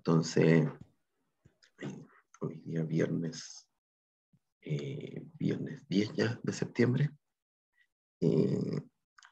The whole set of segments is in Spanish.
Entonces, hoy día viernes 10 ya de septiembre, eh,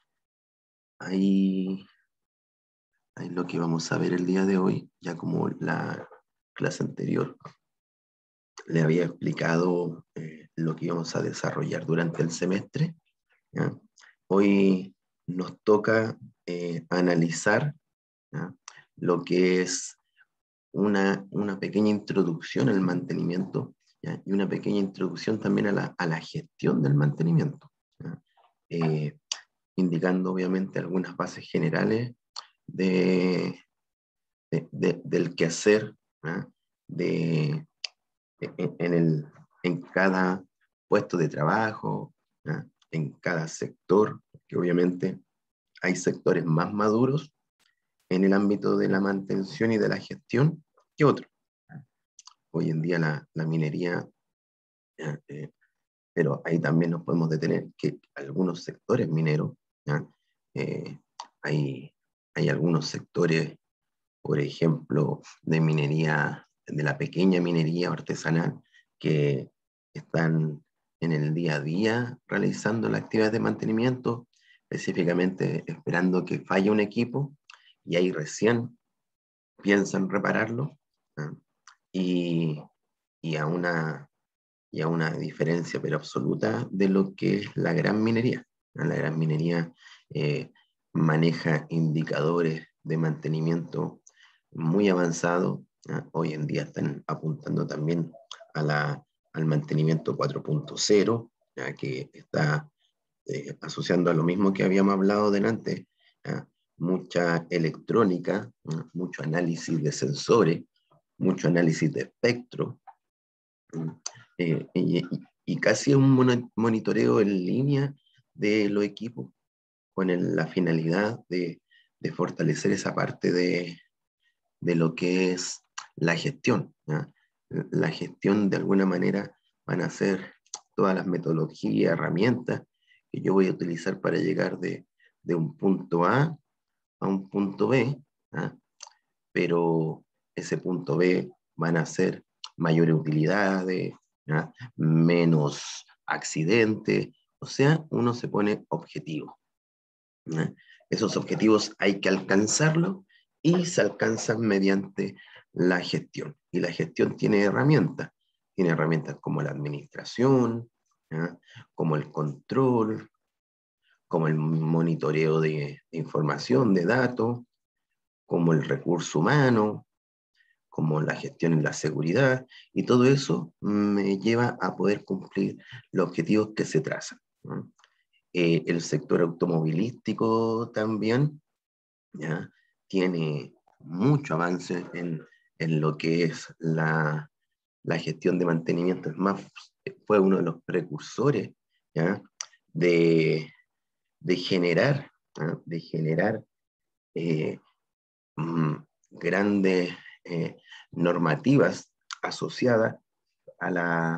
ahí lo que vamos a ver el día de hoy, ya como la clase anterior le había explicado lo que íbamos a desarrollar durante el semestre, ¿ya? Hoy nos toca analizar, ¿ya?, lo que es una pequeña introducción al mantenimiento, ¿ya?, y una pequeña introducción también a la gestión del mantenimiento, ¿ya?, indicando obviamente algunas bases generales del quehacer, ¿ya?, de, en cada puesto de trabajo, ¿ya?, en cada sector, que obviamente hay sectores más maduros en el ámbito de la mantención y de la gestión que otros. Hoy en día la minería, ¿ya?, pero ahí también nos podemos detener que algunos sectores mineros, ¿ya?, eh, hay, hay algunos sectores, por ejemplo, de minería, de la pequeña minería artesanal, que están en el día a día realizando las actividades de mantenimiento, específicamente esperando que falle un equipo, y ahí recién piensan repararlo, ¿ah? y, y, a una, y a una diferencia pero absoluta de lo que es la gran minería, ¿ah? La gran minería maneja indicadores de mantenimiento muy avanzados, ¿ah? Hoy en día están apuntando también al mantenimiento 4.0, que está asociando a lo mismo que habíamos hablado delante, ¿ah?, mucha electrónica, ¿ah?, mucho análisis de sensores, mucho análisis de espectro, y casi un monitoreo en línea de los equipos con la finalidad de fortalecer esa parte de lo que es la gestión, ¿ya? La gestión de alguna manera van a ser todas las metodologías, herramientas que yo voy a utilizar para llegar de un punto a un punto B, ¿ah? Pero ese punto B van a ser mayores utilidades, ¿ah?, menos accidentes, o sea, uno se pone objetivos, ¿ah? Esos objetivos hay que alcanzarlos y se alcanzan mediante la gestión. Y la gestión tiene herramientas como la administración, ¿ah?, como el control, como el monitoreo de información, de datos, como el recurso humano, como la gestión en la seguridad, y todo eso me lleva a poder cumplir los objetivos que se trazan, ¿no? El sector automovilístico también, ¿ya?, tiene mucho avance en lo que es la gestión de mantenimiento. Es más, fue uno de los precursores, ¿ya?, de, de generar, ¿ah?, de generar eh, mm, grandes normativas asociadas a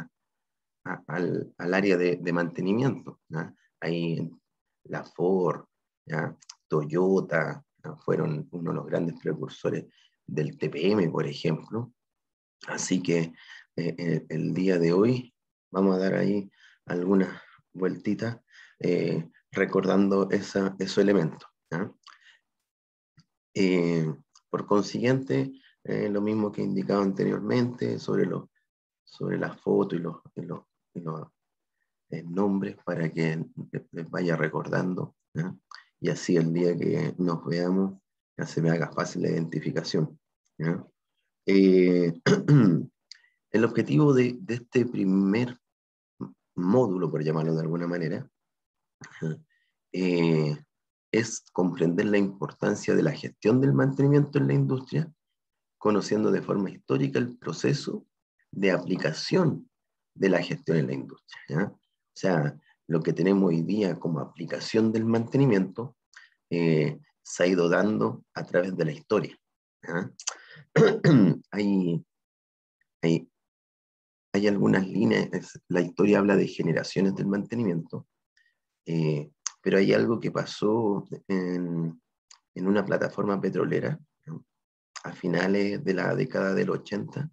al área de mantenimiento, ¿ya? Ahí la Ford, ¿ya?, Toyota, ¿ya?, fueron uno de los grandes precursores del TPM, por ejemplo. Así que el día de hoy vamos a dar ahí algunas vueltitas recordando esos elementos, ¿ya? Eh, por consiguiente, lo mismo que he indicado anteriormente sobre las fotos y los nombres para que les vaya recordando, ¿ya? Y así el día que nos veamos ya se me haga fácil la identificación, ¿ya? Eh, el objetivo de este primer módulo, por llamarlo de alguna manera, eh, es comprender la importancia de la gestión del mantenimiento en la industria, conociendo de forma histórica el proceso de aplicación de la gestión en la industria, ¿ya? O sea, lo que tenemos hoy día como aplicación del mantenimiento se ha ido dando a través de la historia, ¿ya? hay, hay, hay algunas líneas, la historia habla de generaciones del mantenimiento, eh, pero hay algo que pasó en una plataforma petrolera, ¿no?, a finales de la década del 80,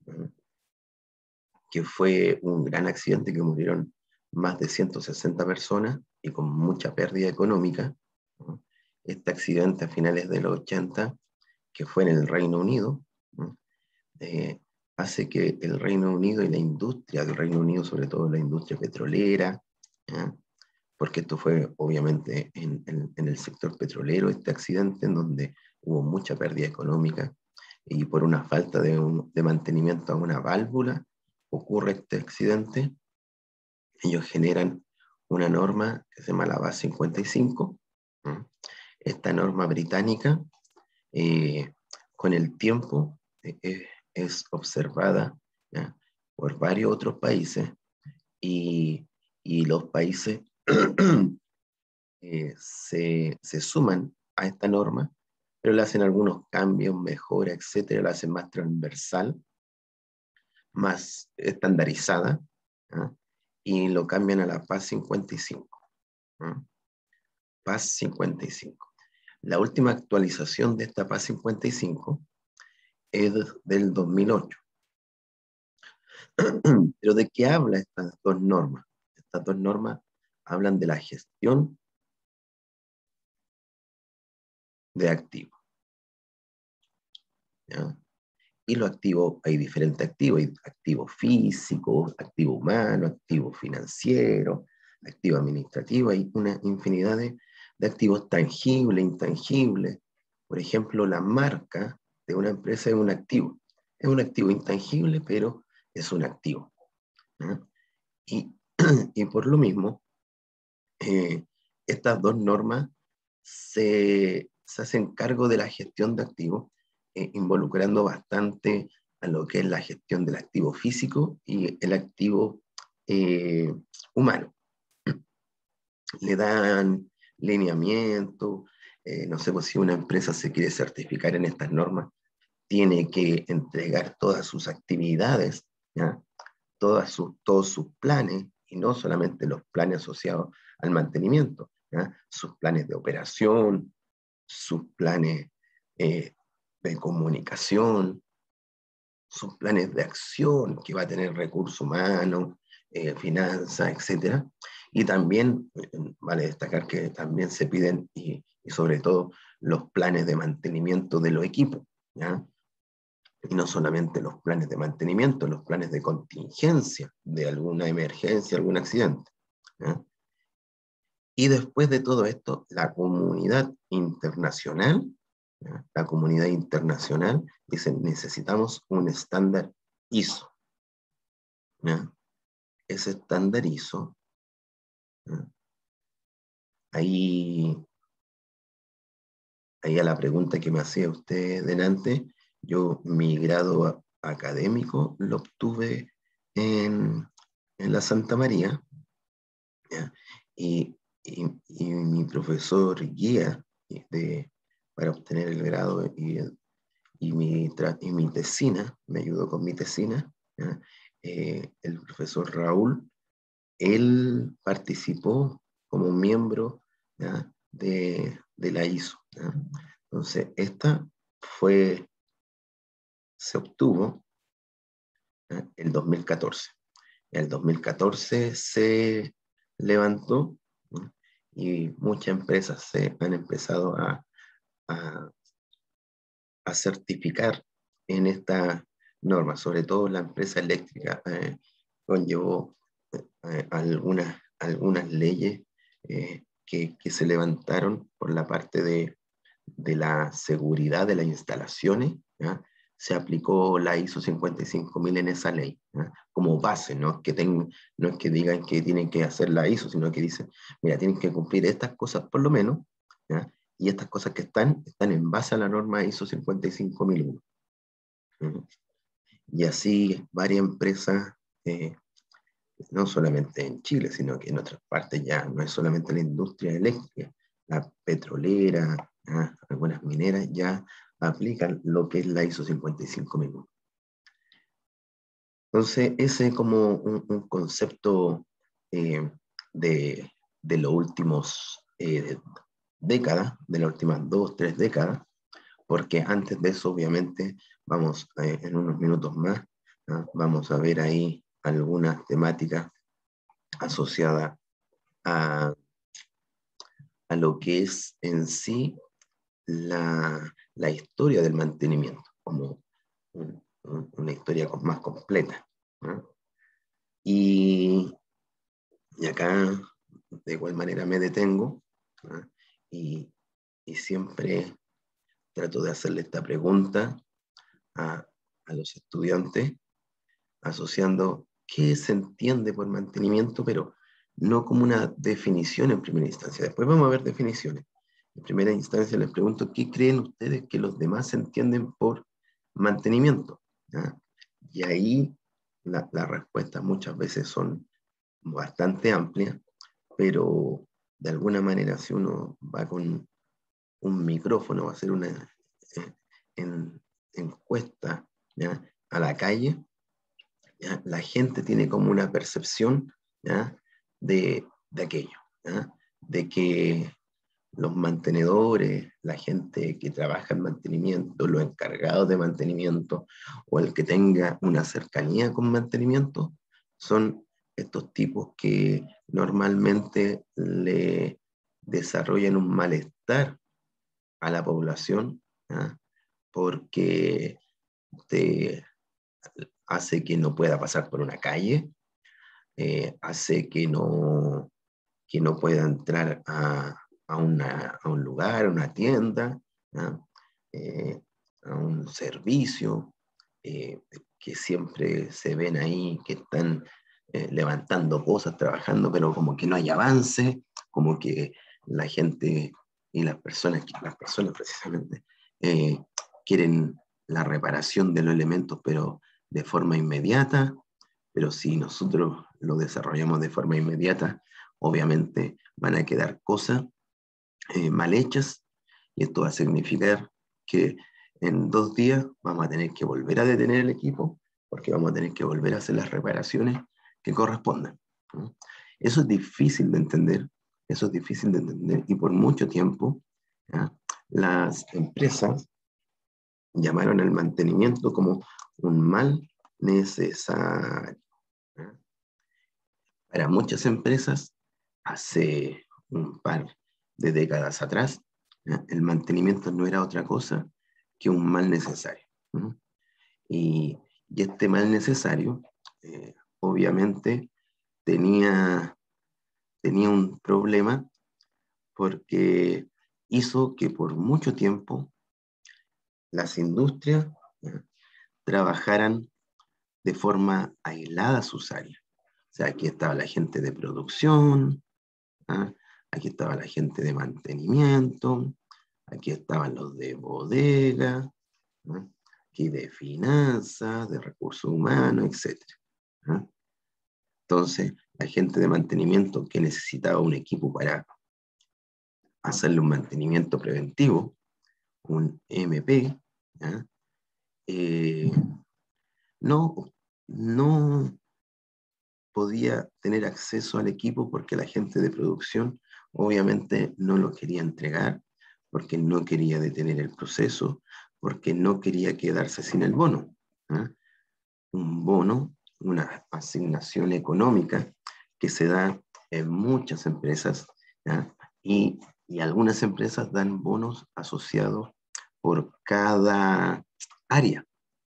que fue un gran accidente que murieron más de 160 personas y con mucha pérdida económica. Este accidente a finales de los 80, que fue en el Reino Unido, eh, hace que el Reino Unido y la industria del Reino Unido, sobre todo la industria petrolera, ¿ya? Porque esto fue obviamente en el sector petrolero, este accidente en donde hubo mucha pérdida económica y por una falta de mantenimiento a una válvula ocurre este accidente. Ellos generan una norma que se llama la BAS 55. Esta norma británica, eh, con el tiempo, es observada, ¿ya?, por varios otros países y los países se suman a esta norma, pero le hacen algunos cambios, mejoras, etcétera, la hacen más transversal, más estandarizada, ¿ah?, y lo cambian a la PAS 55. ¿Ah? PAS 55. La última actualización de esta PAS 55 es del 2008. Pero ¿de qué habla estas dos normas? Estas dos normas hablan de la gestión de activos, ¿ya? Y los activos, hay diferentes activos, hay activos físicos, activos humanos, activos financieros, activos administrativos, hay una infinidad de activos tangibles, intangibles. Por ejemplo, la marca de una empresa es un activo intangible, pero es un activo, ¿no? Y, y por lo mismo, estas dos normas se hacen cargo de la gestión de activos, involucrando bastante a lo que es la gestión del activo físico y el activo eh, humano. Le dan lineamiento, no sé, pues si una empresa se quiere certificar en estas normas, tiene que entregar todas sus actividades, ¿ya?, todos sus planes, y no solamente los planes asociados al mantenimiento, ¿ya?, sus planes de operación, sus planes eh, de comunicación, sus planes de acción que va a tener recursos humanos, finanzas, etcétera. Y también, vale destacar que también se piden, y sobre todo, los planes de mantenimiento de los equipos, ¿ya? Y no solamente los planes de mantenimiento, los planes de contingencia de alguna emergencia, algún accidente, ¿ya? Y después de todo esto, la comunidad internacional, ¿ya?, la comunidad internacional dice, necesitamos un estándar ISO, ¿ya? Ese estándar ISO, ¿ya?, ahí, ahí a la pregunta que me hacía usted delante, yo mi grado académico lo obtuve en la Santa María, ¿ya? Y mi profesor guía para obtener el grado y mi tesina, me ayudó con mi tesina, ¿ya? El profesor Raúl, él participó como miembro, ¿ya?, de la ISO, ¿ya? Entonces, se obtuvo, ¿ya?, el 2014. El 2014 se levantó, ¿no?, y muchas empresas se han empezado a, a certificar en esta norma, sobre todo la empresa eléctrica conllevó algunas leyes que se levantaron por la parte de la seguridad de las instalaciones, ¿ya? Se aplicó la ISO 55000 en esa ley, ¿ya?, como base, no es que digan que tienen que hacer la ISO, sino que dicen, mira, tienen que cumplir estas cosas por lo menos, ¿ya?, y estas cosas que están en base a la norma ISO 55001. Y así varias empresas, no solamente en Chile, sino que en otras partes ya no es solamente la industria eléctrica, la petrolera, algunas mineras ya aplican lo que es la ISO 55001. Entonces, ese es como un concepto eh, de los últimos décadas, de las últimas 2, 3 décadas, porque antes de eso, obviamente, vamos en unos minutos más, ¿no? Vamos a ver ahí algunas temáticas asociadas a, a lo que es en sí la historia del mantenimiento, como una historia más completa, ¿no? Y, y acá, de igual manera, me detengo, ¿no? y, y siempre trato de hacerle esta pregunta a, a los estudiantes, asociando qué se entiende por mantenimiento, pero no como una definición en primera instancia. Después vamos a ver definiciones. En primera instancia les pregunto, ¿qué creen ustedes que los demás entienden por mantenimiento? ¿Ya? Y ahí las respuestas muchas veces son bastante amplias, pero de alguna manera si uno va con un micrófono, va a hacer una en, encuesta, ¿ya? A la calle, ¿ya? La gente tiene como una percepción, ¿ya? De aquello, ¿ya? De que los mantenedores, la gente que trabaja en mantenimiento, los encargados de mantenimiento o el que tenga una cercanía con mantenimiento, son estos tipos que normalmente le desarrollan un malestar a la población, ¿ya? Porque te hace que no pueda pasar por una calle, hace que no pueda entrar a un lugar, a una tienda, ¿no? eh, a un servicio, que siempre se ven ahí que están levantando cosas, trabajando, pero como que no hay avance, como que la gente y las personas precisamente, eh, quieren la reparación de los elementos, pero de forma inmediata, pero si nosotros lo desarrollamos de forma inmediata, obviamente van a quedar cosas mal hechas y esto va a significar que en 2 días vamos a tener que volver a detener el equipo porque vamos a tener que volver a hacer las reparaciones que correspondan, ¿no? Eso es difícil de entender, eso es difícil de entender y por mucho tiempo, ¿ya? Las empresas llamaron al mantenimiento como un mal necesario, ¿ya? Para muchas empresas, hace un par de décadas atrás, ¿ya? El mantenimiento no era otra cosa que un mal necesario, ¿no? Y, y este mal necesario, obviamente, tenía, tenía un problema porque hizo que por mucho tiempo las industrias, ¿ya? Trabajaran de forma aislada sus áreas. O sea, aquí estaba la gente de producción, ¿ah? Aquí estaba la gente de mantenimiento, aquí estaban los de bodega, ¿no? Aquí de finanzas, de recursos humanos, etcétera, ¿no? Entonces, la gente de mantenimiento que necesitaba un equipo para hacerle un mantenimiento preventivo, un MP, ¿ya? Eh, no, no podía tener acceso al equipo porque la gente de producción obviamente no lo quería entregar, porque no quería detener el proceso, porque no quería quedarse sin el bono, ¿eh? Un bono, una asignación económica que se da en muchas empresas, ¿eh? Y algunas empresas dan bonos asociados por cada área.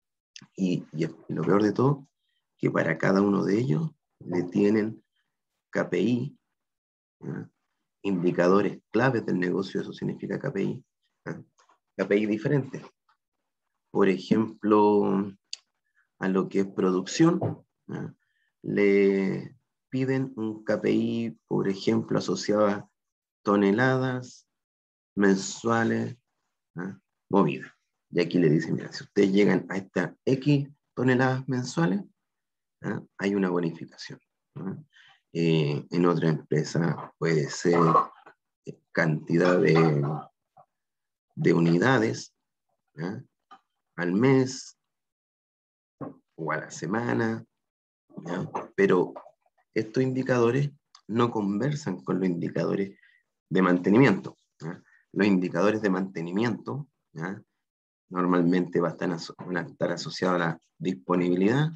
Y lo peor de todo, que para cada uno de ellos le tienen KPI, ¿ya? Indicadores claves del negocio, eso significa KPI, ¿ya? KPI diferentes. Por ejemplo, a lo que es producción, ¿ya? Le piden un KPI, por ejemplo, asociado a toneladas mensuales, ¿ya? Movidas. Y aquí le dicen, mira, si ustedes llegan a estas X toneladas mensuales, ¿ya? Hay una bonificación, ¿no? En otra empresa puede ser cantidad de unidades, ¿ya? Al mes o a la semana, ¿ya? Pero estos indicadores no conversan con los indicadores de mantenimiento, ¿ya? Los indicadores de mantenimiento, ¿ya? normalmente van a estar asociados a la disponibilidad.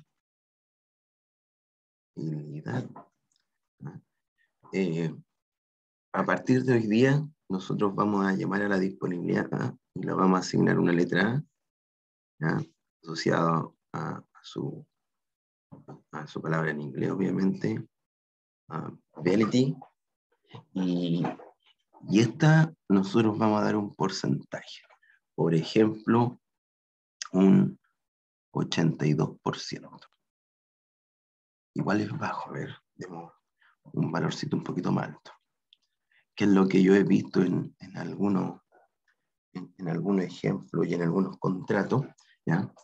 A partir de hoy día, nosotros vamos a llamar a la disponibilidad A y le vamos a asignar una letra A, ¿ya? Asociada a su palabra en inglés, obviamente, ability, y esta nosotros vamos a dar un porcentaje. Por ejemplo, un 82%. Igual es bajo, a ver, demos un valorcito un poquito más alto, que es lo que yo he visto en algunos ejemplos y en algunos contratos, ¿ya?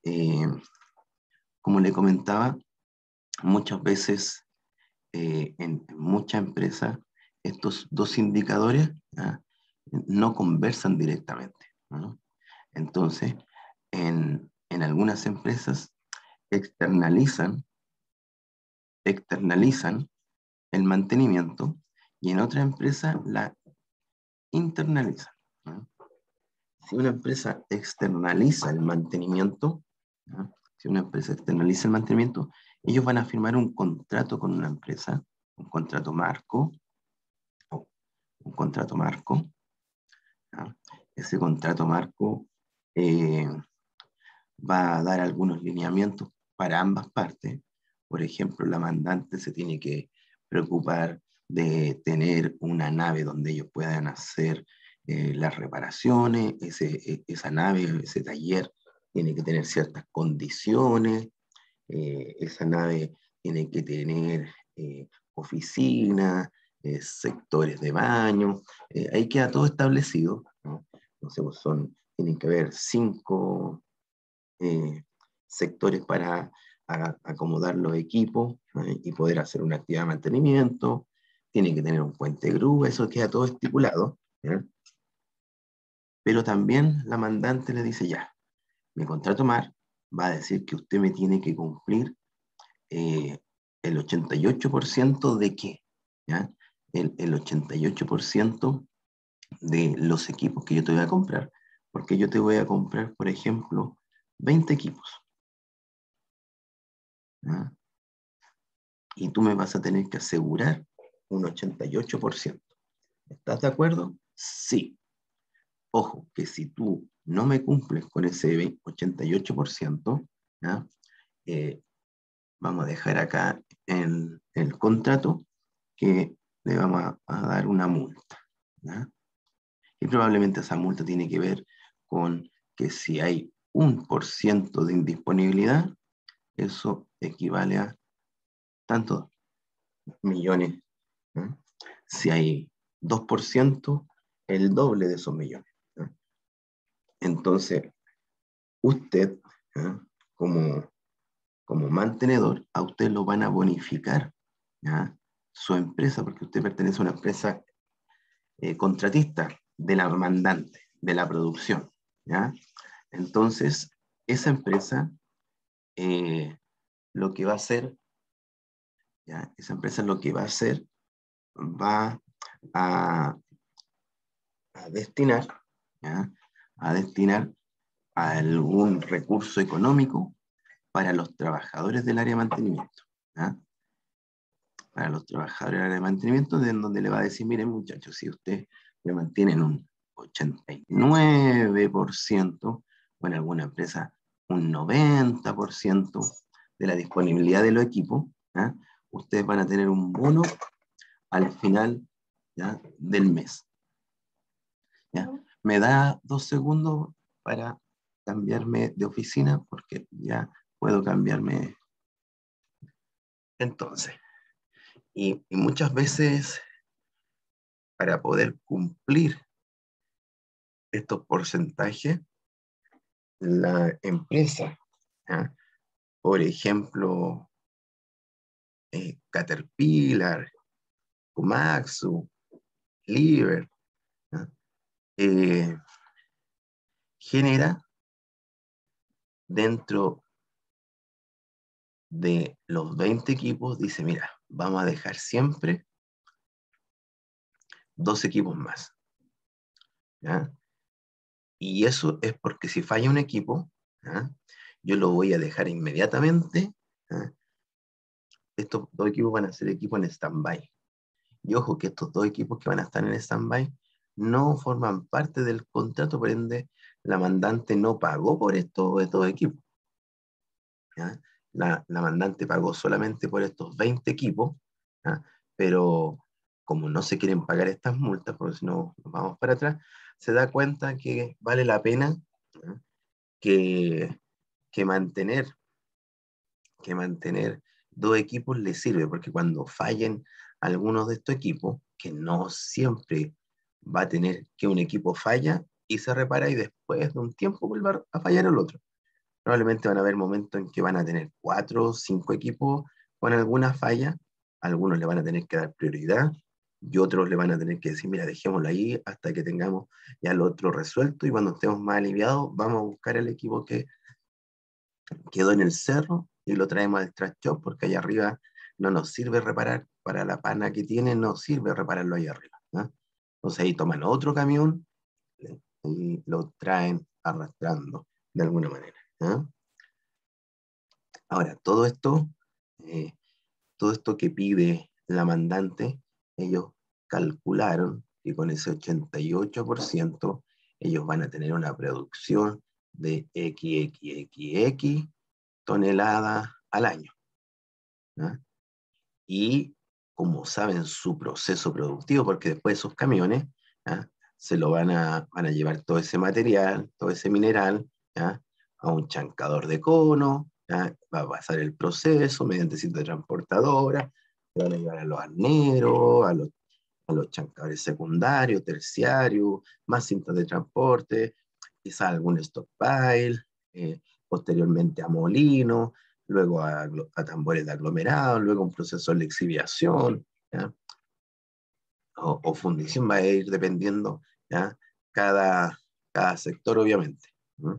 Como le comentaba, muchas veces en muchas empresas estos dos indicadores, ¿ya?, no conversan directamente, ¿no? Entonces, en algunas empresas externalizan el mantenimiento y en otras empresas la internalizan, ¿no? Si una empresa externaliza el mantenimiento, ¿no?, si una empresa externaliza el mantenimiento, ellos van a firmar un contrato con una empresa, un contrato marco, ¿no? Ese contrato marco eh, va a dar algunos lineamientos para ambas partes. Por ejemplo, la mandante se tiene que preocupar de tener una nave donde ellos puedan hacer las reparaciones, esa nave, ese taller tiene que tener ciertas condiciones, esa nave tiene que tener oficinas, sectores de baño, ahí queda todo establecido, ¿no? Entonces, pues tienen que haber 5 sectores para acomodar los equipos, ¿no?, y poder hacer una actividad de mantenimiento. Tiene que tener un puente grúa, eso queda todo estipulado, ¿ya? Pero también la mandante le dice, ya, mi contrato MAR va a decir que usted me tiene que cumplir el 88% de qué, ¿ya? El 88% de los equipos que yo te voy a comprar, porque yo te voy a comprar, por ejemplo, 20 equipos, ¿ya? Y tú me vas a tener que asegurar un 88%. ¿Estás de acuerdo? Sí. Ojo, que si tú no me cumples con ese 88%, ¿ya? Vamos a dejar acá en el contrato que le vamos a dar una multa, ¿ya? Y probablemente esa multa tiene que ver con que si hay 1% de indisponibilidad, eso equivale a tantos millones, ¿no? Si hay 2%, el doble de esos millones, ¿no? Entonces, usted, ¿no?, como mantenedor, a usted lo van a bonificar, ¿ya?, su empresa, porque usted pertenece a una empresa contratista de la mandante, de la producción, ¿ya? Entonces, esa empresa lo que va a hacer, ¿ya?, esa empresa lo que va a hacer, va a, a destinar, ¿ya?, a destinar algún recurso económico para los trabajadores del área de mantenimiento, ¿ya? Para los trabajadores del área de mantenimiento, de donde le va a decir, miren muchachos, si ustedes me mantienen un 89%, o en alguna empresa un 90% de la disponibilidad de los equipos, ¿ya?, ustedes van a tener un bono al final, ¿ya?, del mes, ¿ya? Me da 2 segundos para cambiarme de oficina, porque ya puedo cambiarme. Entonces, y muchas veces, para poder cumplir estos porcentajes, la empresa, ¿ya?, por ejemplo, Caterpillar, Komatsu, Liebherr, ¿ya?, eh, genera dentro de los 20 equipos, dice, mira, vamos a dejar siempre 2 equipos más, ¿ya? Y eso es porque si falla un equipo, ¿ah? Yo lo voy a dejar inmediatamente. ¿Ah? Estos dos equipos van a ser equipos en stand-by. Y ojo que estos dos equipos que van a estar en stand-by no forman parte del contrato, por ende, la mandante no pagó por estos dos equipos. ¿Ya? La mandante pagó solamente por estos 20 equipos, ¿ya? Pero como no se quieren pagar estas multas, porque si no nos vamos para atrás, se da cuenta que vale la pena, ¿ya? que, que mantener, que mantener dos equipos les sirve, porque cuando fallen algunos de estos equipos, que no siempre va a tener que un equipo falla y se repara y después de un tiempo vuelva a fallar el otro. Probablemente van a haber momentos en que van a tener 4 o 5 equipos con alguna falla, algunos le van a tener que dar prioridad y otros le van a tener que decir, mira, dejémoslo ahí hasta que tengamos ya lo otro resuelto y cuando estemos más aliviados vamos a buscar el equipo que quedó en el cerro y lo traemos al trash shop porque allá arriba no nos sirve reparar, para la pana que tiene no sirve repararlo allá arriba, ¿no? Entonces ahí toman otro camión y lo traen arrastrando de alguna manera, ¿no? Ahora, eh, todo esto que pide la mandante, ellos calcularon que con ese 88% ellos van a tener una producción de XXXX toneladas al año, ¿no? Y como saben su proceso productivo, porque después esos camiones, ¿ya? Se lo van a llevar todo ese material, todo ese mineral, ¿ya? A un chancador de cono, ¿ya? Va a pasar el proceso mediante cinta de transportadora, se van a llevar a los arneros, a los chancadores secundarios, terciarios, más cintas de transporte, quizá algún stockpile, posteriormente a molinos, luego a tambores de aglomerado, luego un proceso de lixiviación, ¿ya? O fundición, va a ir dependiendo, ¿ya? Cada, cada sector, obviamente, ¿no?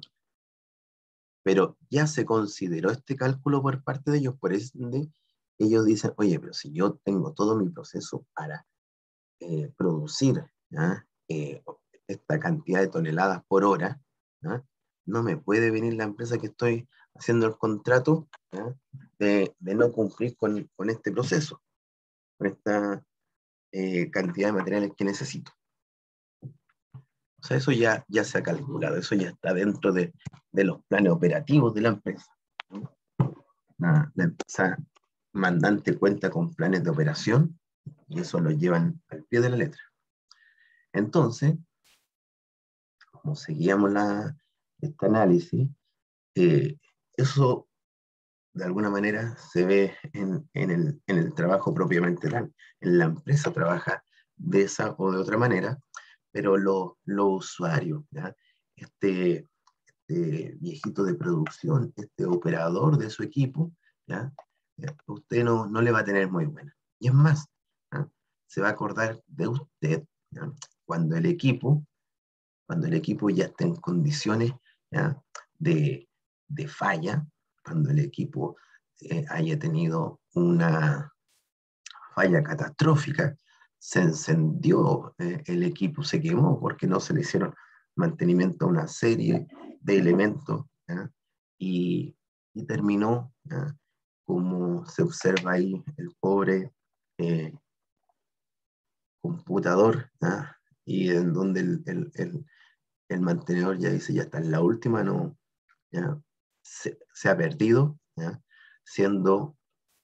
Pero ya se consideró este cálculo por parte de ellos, por eso ellos dicen, oye, pero si yo tengo todo mi proceso para producir, ¿ya? Esta cantidad de toneladas por hora, ¿ya? No me puede venir la empresa que estoy haciendo el contrato, ¿ya? De no cumplir con este proceso, con esta cantidad de materiales que necesito. O sea, eso ya se ha calculado, eso ya está dentro de los planes operativos de la empresa, ¿no? La empresa mandante cuenta con planes de operación y eso lo llevan al pie de la letra. Entonces, como seguíamos este análisis, eh, eso de alguna manera se ve en el trabajo propiamente tal. En la empresa trabaja de esa o de otra manera, pero los usuarios, ¿ya? Este, este viejito de producción, este operador de su equipo, ¿ya? Usted no le va a tener muy buena. Y es más, ¿ya? Se va a acordar de usted, ¿ya? Cuando el equipo cuando el equipo ya está en condiciones, ¿ya? De, de falla, cuando el equipo haya tenido una falla catastrófica, se encendió el equipo, se quemó porque no se le hicieron mantenimiento a una serie de elementos, ¿ya? Y, y terminó, ¿ya? Como se observa ahí, el pobre eh, computador, ¿ya? Y en donde el mantenedor ya dice, ya está en la última, no, ya se ha perdido, ¿ya? Siendo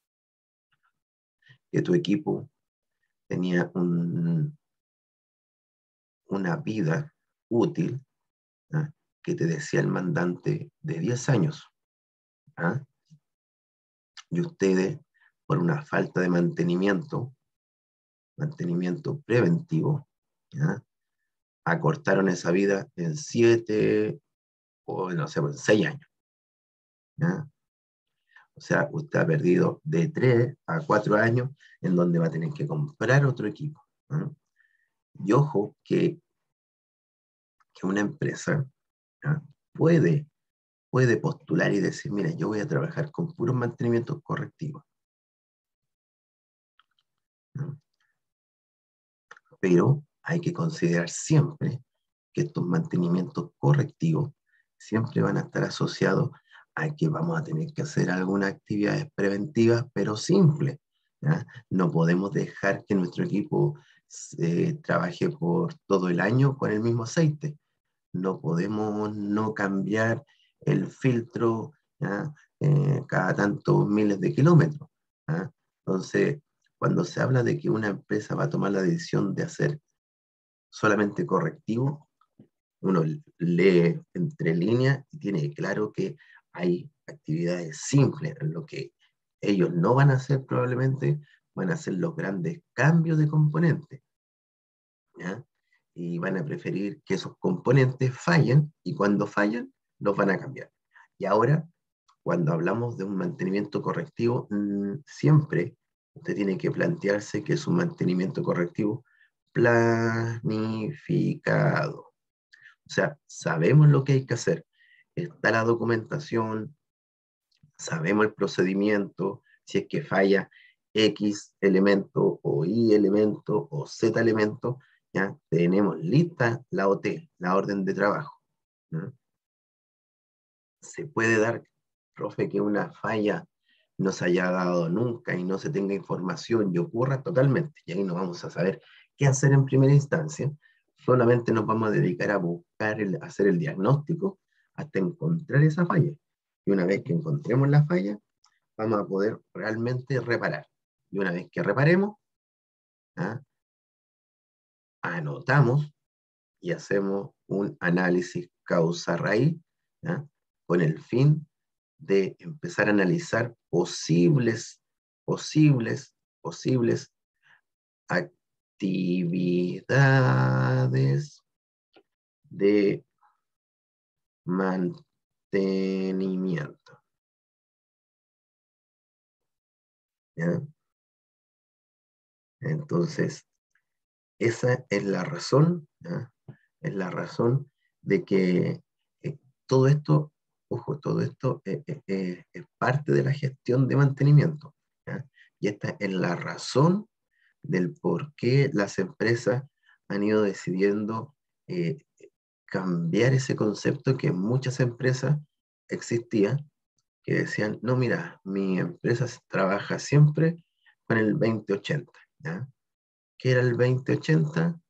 que tu equipo tenía una vida útil, ¿ya? Que te decía el mandante de 10 años, ¿ya? Y ustedes, por una falta de mantenimiento preventivo, ¿ya? Acortaron esa vida en 7 o no sé, en 6 años, ¿ya? O sea, usted ha perdido de 3 a 4 años en donde va a tener que comprar otro equipo, ¿no? Y ojo que una empresa, ¿no? puede, puede postular y decir, mira, yo voy a trabajar con puros mantenimientos correctivos, ¿no? Pero hay que considerar siempre que estos mantenimientos correctivos siempre van a estar asociados a que vamos a tener que hacer algunas actividades preventivas, pero simples. ¿Ya? No podemos dejar que nuestro equipo trabaje por todo el año con el mismo aceite. No podemos no cambiar el filtro, ¿ya? Cada tantos miles de kilómetros. ¿Ya? Entonces, cuando se habla de que una empresa va a tomar la decisión de hacer solamente correctivo, uno lee entre líneas y tiene claro que hay actividades simples en lo que ellos no van a hacer probablemente, van a hacer los grandes cambios de componentes, ¿ya? Y van a preferir que esos componentes fallen y cuando fallan los van a cambiar. Y ahora, cuando hablamos de un mantenimiento correctivo, siempre usted tiene que plantearse que es un mantenimiento correctivo planificado. O sea, sabemos lo que hay que hacer. Está la documentación, sabemos el procedimiento, si es que falla X elemento o Y elemento o Z elemento, ya tenemos lista la OT, la orden de trabajo. ¿No? Se puede dar, profe, que una falla no se haya dado nunca y no se tenga información y ocurra totalmente, y ahí no vamos a saber qué hacer en primera instancia, solamente nos vamos a dedicar a buscar, hacer el diagnóstico hasta encontrar esa falla. Y una vez que encontremos la falla, vamos a poder realmente reparar. Y una vez que reparemos, ¿ah? Anotamos y hacemos un análisis causa-raíz, ¿ah? Con el fin de empezar a analizar posibles actividades de mantenimiento. ¿Ya? Entonces, esa es la razón, ¿ya? Es la razón de que todo esto, ojo, todo esto es parte de la gestión de mantenimiento, ¿ya? Y esta es la razón del por qué las empresas han ido decidiendo eh, cambiar ese concepto que en muchas empresas existía, que decían, no, mira, mi empresa trabaja siempre con el 20-80, ¿ya? ¿Qué era el 20-80?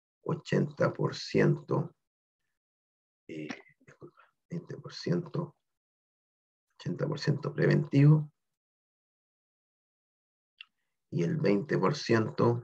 80%, disculpa, 20%, 80% preventivo y el 20%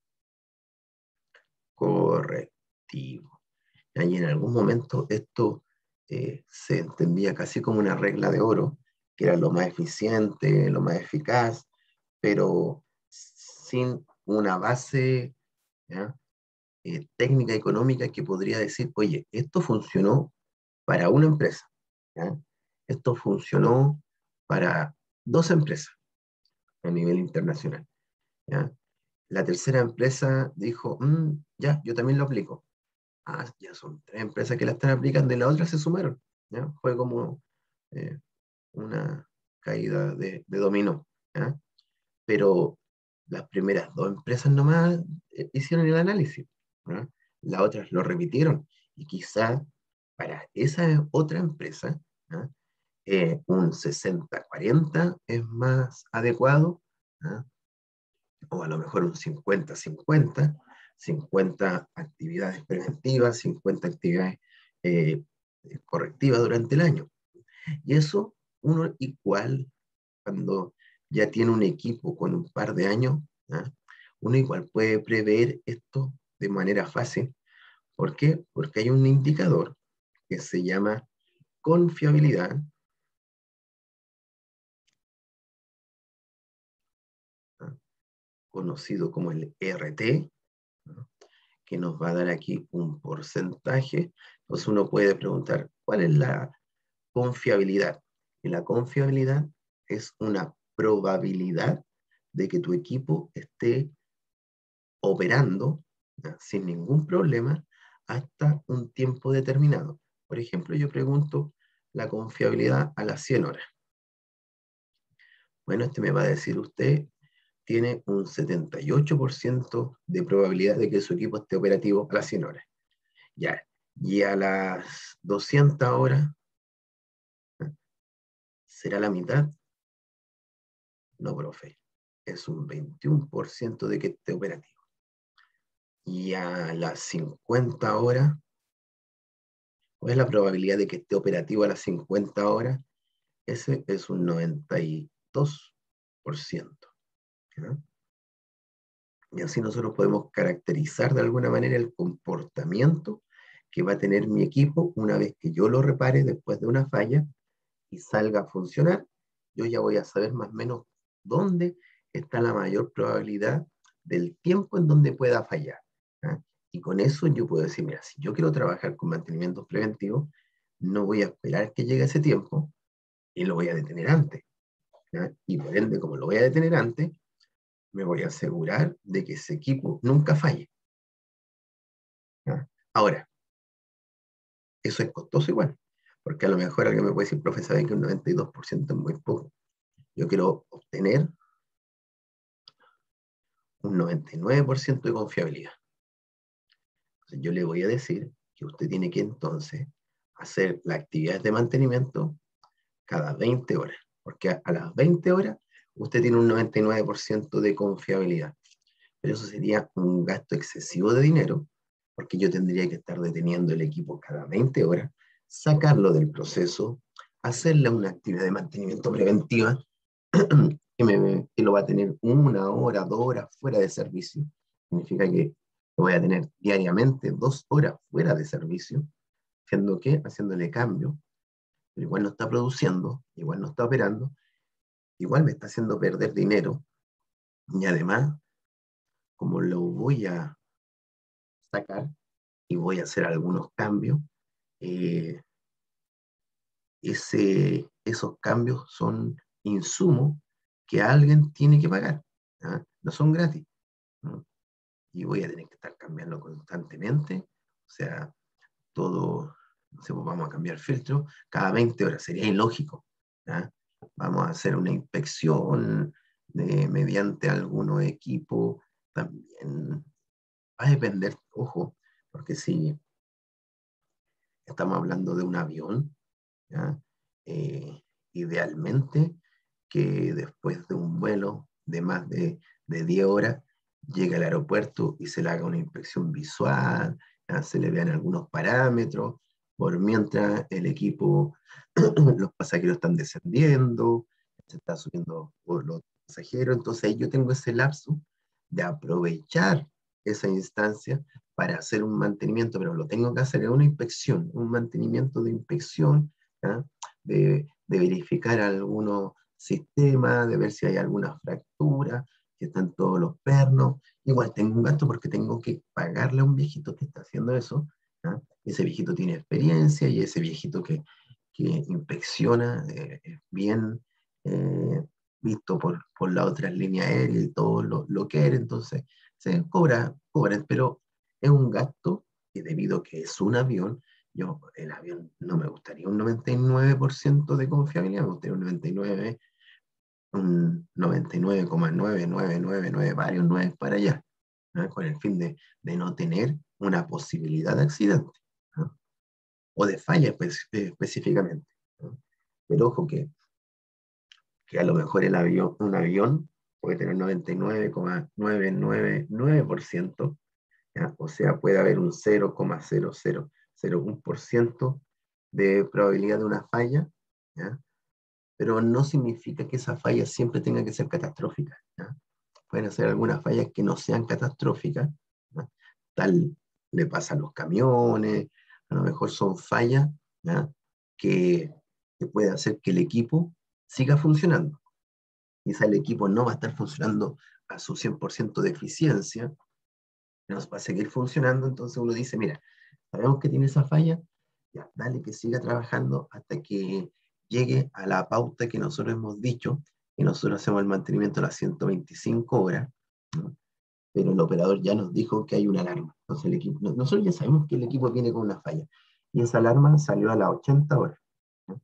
correctivo. Y en algún momento esto se entendía casi como una regla de oro, que era lo más eficiente, lo más eficaz, pero sin una base, ¿ya? Técnica económica que podría decir, oye, esto funcionó para una empresa, ¿ya? Esto funcionó para dos empresas a nivel internacional, ¿ya? La tercera empresa dijo, ya, yo también lo aplico. Ah, ya son tres empresas que la están aplicando y las otras se sumaron, ¿ya? Fue como eh, una caída de dominó, ¿ya? Pero las primeras dos empresas nomás hicieron el análisis, ¿ya? Las otras lo repitieron y quizá para esa otra empresa, ¿ya? Un 60-40 es más adecuado, ¿ya? O a lo mejor un 50-50, 50 actividades preventivas, 50 actividades eh, correctivas durante el año. Y eso uno igual, cuando ya tiene un equipo con un par de años, ¿ah? Uno igual puede prever esto de manera fácil. ¿Por qué? Porque hay un indicador que se llama confiabilidad, ¿ah? Conocido como el RT, ¿no? Que nos va a dar aquí un porcentaje. Entonces uno puede preguntar, ¿cuál es la confiabilidad? Y la confiabilidad es una probabilidad de que tu equipo esté operando, ¿ya? Sin ningún problema hasta un tiempo determinado. Por ejemplo, yo pregunto la confiabilidad a las 100 horas. Bueno, este me va a decir usted tiene un 78% de probabilidad de que su equipo esté operativo a las 100 horas. Ya, Y a las 200 horas, ¿será la mitad? No, profe, es un 21% de que esté operativo. Y a las 50 horas, ¿cuál es la probabilidad de que esté operativo a las 50 horas? Ese es un 92%. ¿Ya? Y así nosotros podemos caracterizar de alguna manera el comportamiento que va a tener mi equipo una vez que yo lo repare después de una falla y salga a funcionar. Yo ya voy a saber más o menos dónde está la mayor probabilidad del tiempo en donde pueda fallar. ¿Ya? Y con eso yo puedo decir, mira, si yo quiero trabajar con mantenimientos preventivos, no voy a esperar que llegue ese tiempo y lo voy a detener antes. ¿Ya? Y por ende, como lo voy a detener antes, me voy a asegurar de que ese equipo nunca falle. ¿Ya? Ahora, eso es costoso igual, porque a lo mejor alguien me puede decir, profe, ¿saben que un 92% es muy poco? Yo quiero obtener un 99% de confiabilidad. Entonces, yo le voy a decir que usted tiene que entonces hacer las actividades de mantenimiento cada 20 horas, porque a las 20 horas usted tiene un 99% de confiabilidad. Pero eso sería un gasto excesivo de dinero, porque yo tendría que estar deteniendo el equipo cada 20 horas, sacarlo del proceso, hacerle una actividad de mantenimiento preventiva que lo va a tener 1 hora, 2 horas fuera de servicio. Significa que lo voy a tener diariamente 2 horas fuera de servicio, haciendo qué, haciéndole cambio, pero igual no está produciendo, igual no está operando, igual me está haciendo perder dinero, y además, como lo voy a sacar y voy a hacer algunos cambios, eh, esos cambios son insumos que alguien tiene que pagar, ¿ah? No son gratis, ¿no? Y voy a tener que estar cambiando constantemente, o sea, todo, no sé, pues vamos a cambiar filtro cada 20 horas, sería ilógico, ¿ah? Vamos a hacer una inspección mediante algunos equipos, también va a depender, ojo, porque si estamos hablando de un avión, ¿ya? Eh, idealmente que después de un vuelo de más de 10 horas llegue al aeropuerto y se le haga una inspección visual, ¿ya? Se le vean algunos parámetros, por mientras el equipo, los pasajeros están descendiendo, se está subiendo por los pasajeros, entonces ahí yo tengo ese lapso de aprovechar esa instancia para hacer un mantenimiento, pero lo tengo que hacer en una inspección, un mantenimiento de inspección, ¿ya? De verificar algunos sistemas, de ver si hay alguna fractura, si están todos los pernos. Igual tengo un gasto porque tengo que pagarle a un viejito que está haciendo eso. ¿Ya? Ese viejito tiene experiencia y ese viejito que inspecciona es bien visto por la otra línea aérea y todo lo que era, entonces se cobran, pero es un gasto que debido a que es un avión, yo el avión no me gustaría un 99% de confiabilidad, me gustaría un 99,99999 varios 9 para allá, ¿no? Con el fin de no tener una posibilidad de accidente, ¿no? O de falla específicamente, ¿no? Pero ojo que a lo mejor un avión puede tener 99,999%, ¿ya? O sea, puede haber un 0,0001% de probabilidad de una falla, ¿ya? Pero no significa que esa falla siempre tenga que ser catastrófica, ¿ya? Pueden ser algunas fallas que no sean catastróficas, ¿ya? Tal le pasa a los camiones, a lo mejor son fallas, ¿ya? que, que puede hacer que el equipo siga funcionando. Quizá el equipo no va a estar funcionando a su 100% de eficiencia, nos va a seguir funcionando, entonces uno dice, mira, sabemos que tiene esa falla, ya, dale que siga trabajando hasta que llegue a la pauta que nosotros hemos dicho, y nosotros hacemos el mantenimiento a las 125 horas, ¿no? Pero el operador ya nos dijo que hay una alarma. Entonces el equipo, nosotros ya sabemos que el equipo viene con una falla, y esa alarma salió a las 80 horas, ¿no?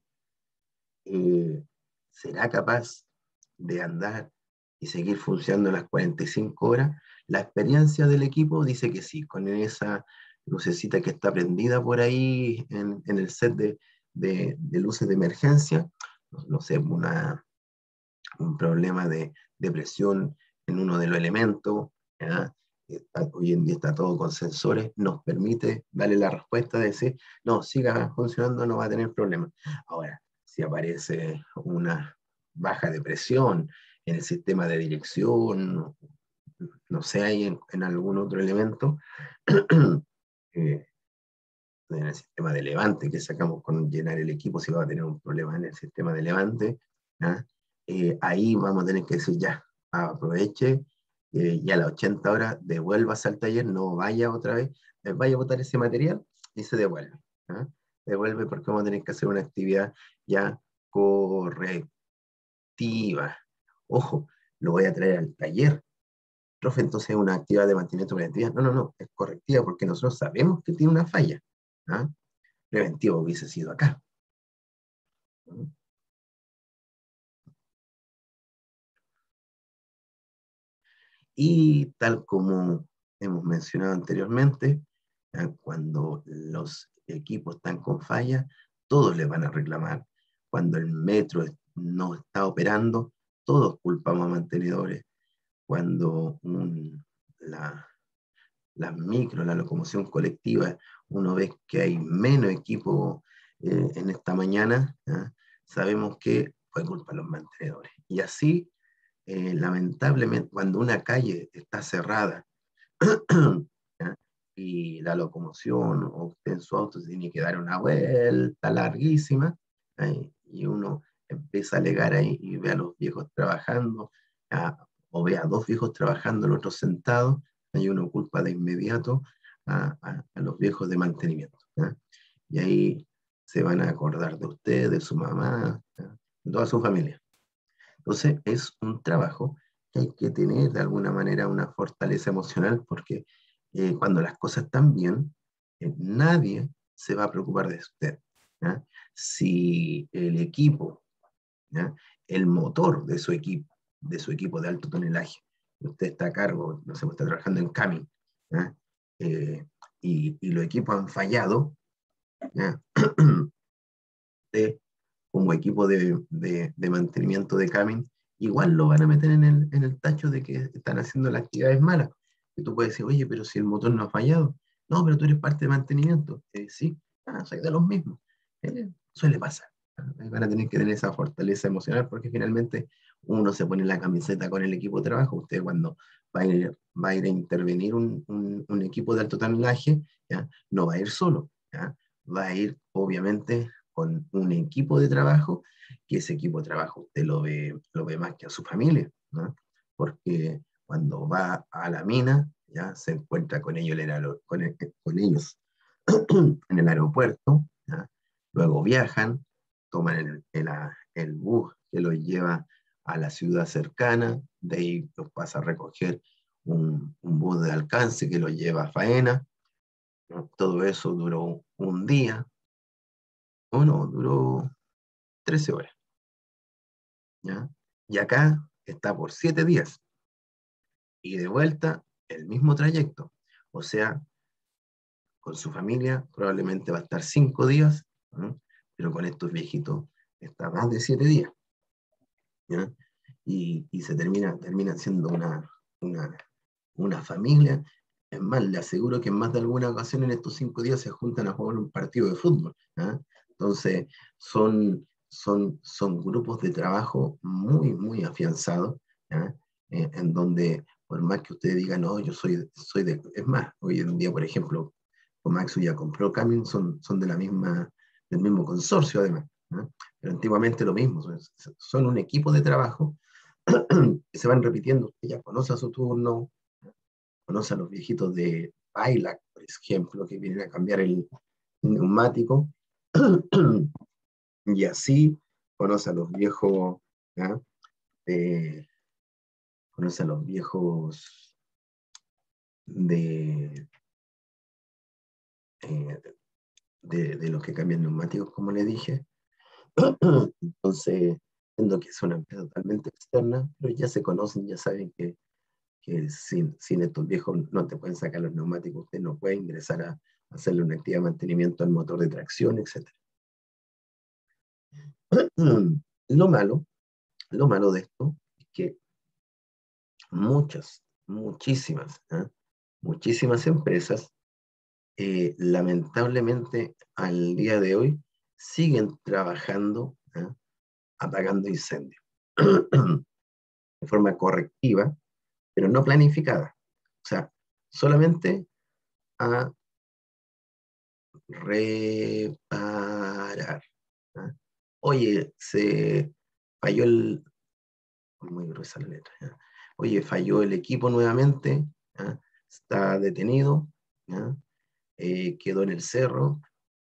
¿Será capaz de andar y seguir funcionando las 45 horas? La experiencia del equipo dice que sí, con esa lucecita que está prendida por ahí en el set de luces de emergencia, no sé, un problema de presión en uno de los elementos, ¿ya? Hoy en día está todo con sensores, nos permite darle la respuesta de decir, no, siga funcionando, no va a tener problemas. Ahora, si aparece una baja de presión en el sistema de dirección, no sé, hay en algún otro elemento, eh, en el sistema de levante que sacamos con llenar el equipo, si va a tener un problema en el sistema de levante, ¿ya? Ahí vamos a tener que decir ya, aproveche y a las 80 horas devuélvase al taller, no vaya otra vez, vaya a botar ese material y se devuelve. ¿Ya? Devuelve porque vamos a tener que hacer una actividad ya correctiva. Ojo, lo voy a traer al taller. Profe, entonces es una actividad de mantenimiento preventiva. No, no, no, es correctiva porque nosotros sabemos que tiene una falla. ¿Ah? Preventivo hubiese sido acá. Y tal como hemos mencionado anteriormente, cuando los equipos están con falla, todos les van a reclamar. Cuando el metro no está operando, todos culpamos a mantenedores. Cuando las micro, la locomoción colectiva, uno ve que hay menos equipo en esta mañana, ¿ya? Sabemos que fue culpa de los mantenedores. Y así, lamentablemente, cuando una calle está cerrada, ¿ya? Y la locomoción o usted en su auto se tiene que dar una vuelta larguísima, y uno empieza a alegar ahí y ve a los viejos trabajando, ¿ya? O ve a dos viejos trabajando, el otro sentado, y uno culpa de inmediato a los viejos de mantenimiento, ¿ya? Y ahí se van a acordar de usted, de su mamá, ¿ya? De toda su familia. Entonces es un trabajo que hay que tener de alguna manera una fortaleza emocional porque cuando las cosas están bien, nadie se va a preocupar de usted. ¿Ya? Si el equipo, ¿ya? El motor de su equipo de alto tonelaje, usted está a cargo, no sé, está trabajando en Camin, ¿ya? Y los equipos han fallado, ¿ya? Como equipo de mantenimiento de Camin, igual lo van a meter en el tacho de que están haciendo las actividades malas. Y tú puedes decir, oye, pero si el motor no ha fallado. No, pero tú eres parte de mantenimiento. Sí, soy de los mismos. Suele pasar. Van a tener que tener esa fortaleza emocional porque finalmente uno se pone la camiseta con el equipo de trabajo. Usted cuando va a ir a intervenir un equipo de alto tonelaje, ¿ya? No va a ir solo, ¿ya? Va a ir obviamente con un equipo de trabajo, que ese equipo de trabajo usted lo ve más que a su familia, ¿no? Porque cuando va a la mina, ya se encuentra con ellos, con ellos en el aeropuerto, ¿ya? Luego viajan, toman el bus que los lleva a la ciudad cercana, de ahí los pasa a recoger un bus de alcance que los lleva a faena, ¿no? Todo eso duró un día, o no, duró 13 horas, ¿ya? Y acá está por 7 días y de vuelta el mismo trayecto. O sea, con su familia probablemente va a estar 5 días, ¿no? Pero con estos viejitos está más de 7 días, ¿ya? Y se termina siendo una, una familia. Es más, le aseguro que en más de alguna ocasión en estos 5 días se juntan a jugar un partido de fútbol, ¿ya? Entonces, son grupos de trabajo muy, muy afianzados, ¿ya? En donde, por más que usted diga, no, yo soy de... Es más, hoy en día, por ejemplo, Komatsu ya compró Camin, son de del mismo consorcio además, ¿ya? Pero antiguamente lo mismo, son un equipo de trabajo que se van repitiendo. Usted ya conoce a su turno, conoce a los viejitos de Bailac, por ejemplo, que vienen a cambiar el neumático, y así conoce a los viejos, ¿ya? Eh, conoce a los viejos de, eh, de los que cambian neumáticos, como le dije. Entonces, siendo que es una empresa totalmente externa, pero ya se conocen, ya saben que sin estos viejos no te pueden sacar los neumáticos, usted no puede ingresar hacerle una actividad de mantenimiento al motor de tracción, etc. Lo malo, lo malo de esto es que muchísimas, ¿eh? Muchísimas empresas, lamentablemente al día de hoy, siguen trabajando, ¿eh? Apagando incendios de forma correctiva, pero no planificada. O sea, solamente a reparar. ¿Ah? Oye, se falló el... Muy gruesa la letra. ¿Ya? Oye, falló el equipo nuevamente. ¿Ya? Está detenido. ¿Ya? Quedó en el cerro.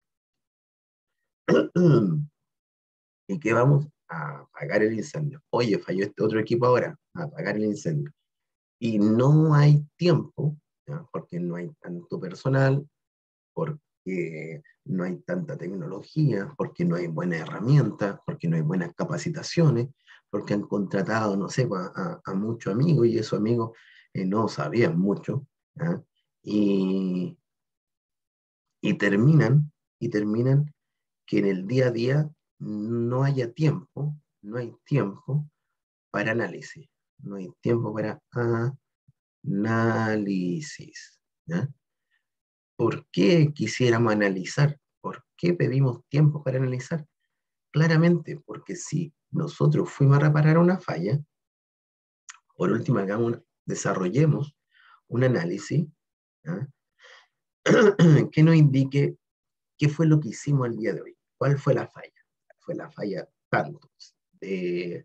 ¿Y qué vamos? A apagar el incendio. Oye, falló este otro equipo ahora. A apagar el incendio. Y no hay tiempo, ¿ya? Porque no hay tanto personal, porque no hay tanta tecnología, porque no hay buenas herramientas, porque no hay buenas capacitaciones, porque han contratado, no sé, a muchos amigos y esos amigos no sabían mucho, ¿ah? Y, y, terminan, y terminan que en el día a día no haya tiempo, no hay tiempo para análisis, no hay tiempo para análisis, ¿ya? ¿Por qué quisiéramos analizar? ¿Por qué pedimos tiempo para analizar? Claramente, porque si nosotros fuimos a reparar una falla, por último, desarrollemos un análisis, ¿ah? Que nos indique qué fue lo que hicimos el día de hoy. ¿Cuál fue la falla? Fue la falla tanto de,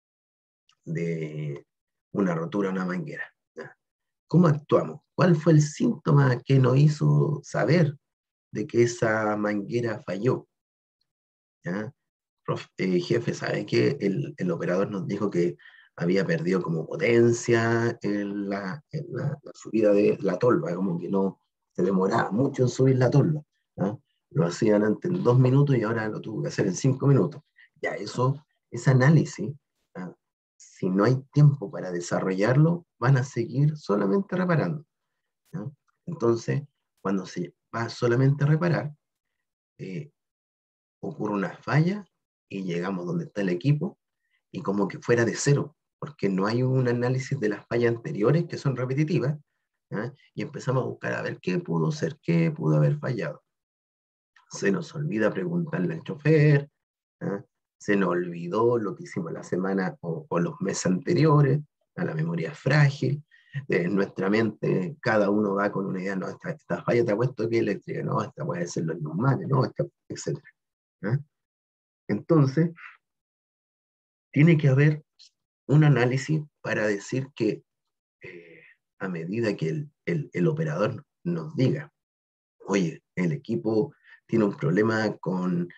de una rotura de una manguera. ¿Ah? ¿Cómo actuamos? ¿Cuál fue el síntoma que nos hizo saber de que esa manguera falló? ¿Ya? Jefe, ¿sabe qué? El operador nos dijo que había perdido como potencia en la subida de la tolva, como que no se demoraba mucho en subir la tolva. ¿Ya? Lo hacían antes en 2 minutos y ahora lo tuvo que hacer en 5 minutos. Ya, ese análisis, ¿ya? Si no hay tiempo para desarrollarlo, van a seguir solamente reparando. ¿Ya? Entonces, cuando se va solamente a reparar, eh, ocurre una falla y llegamos donde está el equipo y como que fuera de cero, porque no hay un análisis de las fallas anteriores que son repetitivas, ¿ya? Y empezamos a buscar a ver qué pudo ser, qué pudo haber fallado. Se nos olvida preguntarle al chofer, ¿ya? Se nos olvidó lo que hicimos la semana o los meses anteriores, a la memoria es frágil, en nuestra mente cada uno va con una idea, no, esta falla te ha puesto que es eléctrica, no, esta puede ser los neumáticos, no, esta, etc. ¿Ya? Entonces, tiene que haber un análisis para decir que eh, a medida que el operador nos diga, oye, el equipo tiene un problema con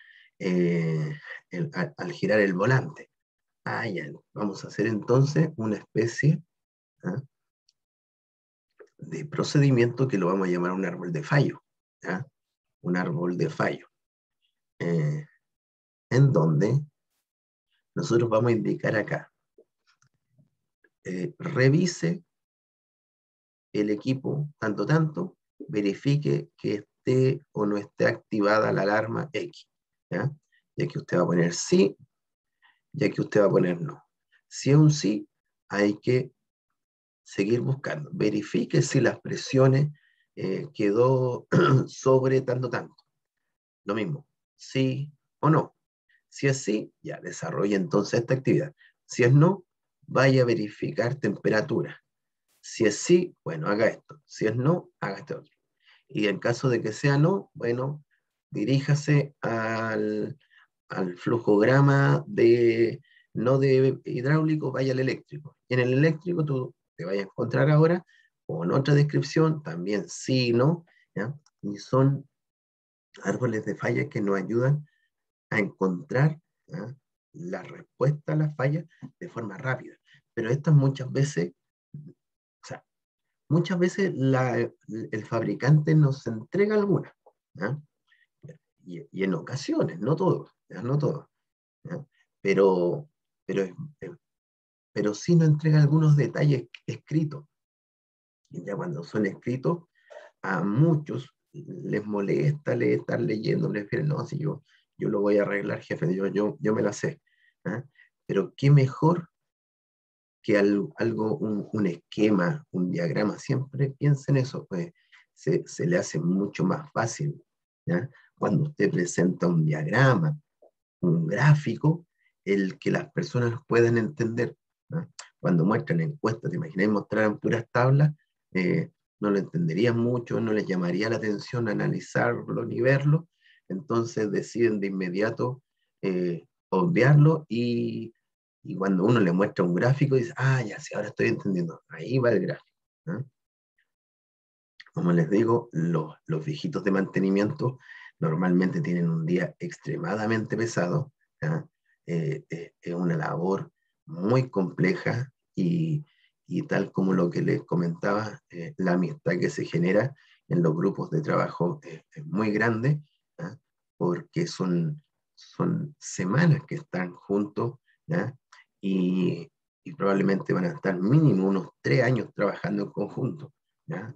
al girar el volante. Ah, ya, vamos a hacer entonces una especie, ¿ah?, de procedimiento que lo vamos a llamar un árbol de fallo. ¿Ah? Un árbol de fallo. Eh, en donde nosotros vamos a indicar acá, revise el equipo, tanto, verifique que esté o no esté activada la alarma X, ¿ya? Ya que usted va a poner sí, ya que usted va a poner no. Si es un sí, hay que seguir buscando. Verifique si las presiones quedó sobre tanto. Lo mismo, sí o no. Si es sí, ya desarrolla entonces esta actividad. Si es no, vaya a verificar temperatura. Si es sí, bueno, haga esto. Si es no, haga este otro. Y en caso de que sea no, bueno, diríjase al flujograma no de hidráulico, vaya al eléctrico. Y en el eléctrico tú te vayas a encontrar ahora con otra descripción, también sí, no, ¿ya? Y son árboles de falla que nos ayudan a encontrar, ¿ya?, la respuesta a las fallas de forma rápida. Pero estas muchas veces, o sea, muchas veces el fabricante nos entrega algunas, ¿ya? Y en ocasiones, no todos, ¿ya? No todos, ¿ya? Pero, pero, pero sí nos entrega algunos detalles escritos. Y ya cuando son escritos, a muchos les molesta estar leyendo, prefieren, no, si yo lo voy a arreglar, jefe, yo me la sé. ¿Ah? Pero qué mejor que algo, un esquema, un diagrama, siempre piensa en eso, pues se le hace mucho más fácil, ¿ya? Cuando usted presenta un diagrama, un gráfico, el que las personas los puedan entender, ¿no? Cuando muestran encuestas, te imaginas, mostraran puras tablas, no lo entenderían mucho, no les llamaría la atención analizarlo ni verlo, entonces deciden de inmediato obviarlo y cuando uno le muestra un gráfico, dice, ah, ya, sí, ahora estoy entendiendo, ahí va el gráfico, ¿no? Como les digo, los viejitos de mantenimiento normalmente tienen un día extremadamente pesado, ¿ya? Es una labor muy compleja y tal como lo que les comentaba, la amistad que se genera en los grupos de trabajo es muy grande, ¿ya? Porque son semanas que están juntos, ¿ya? Y probablemente van a estar mínimo unos 3 años trabajando en conjunto, ¿ya?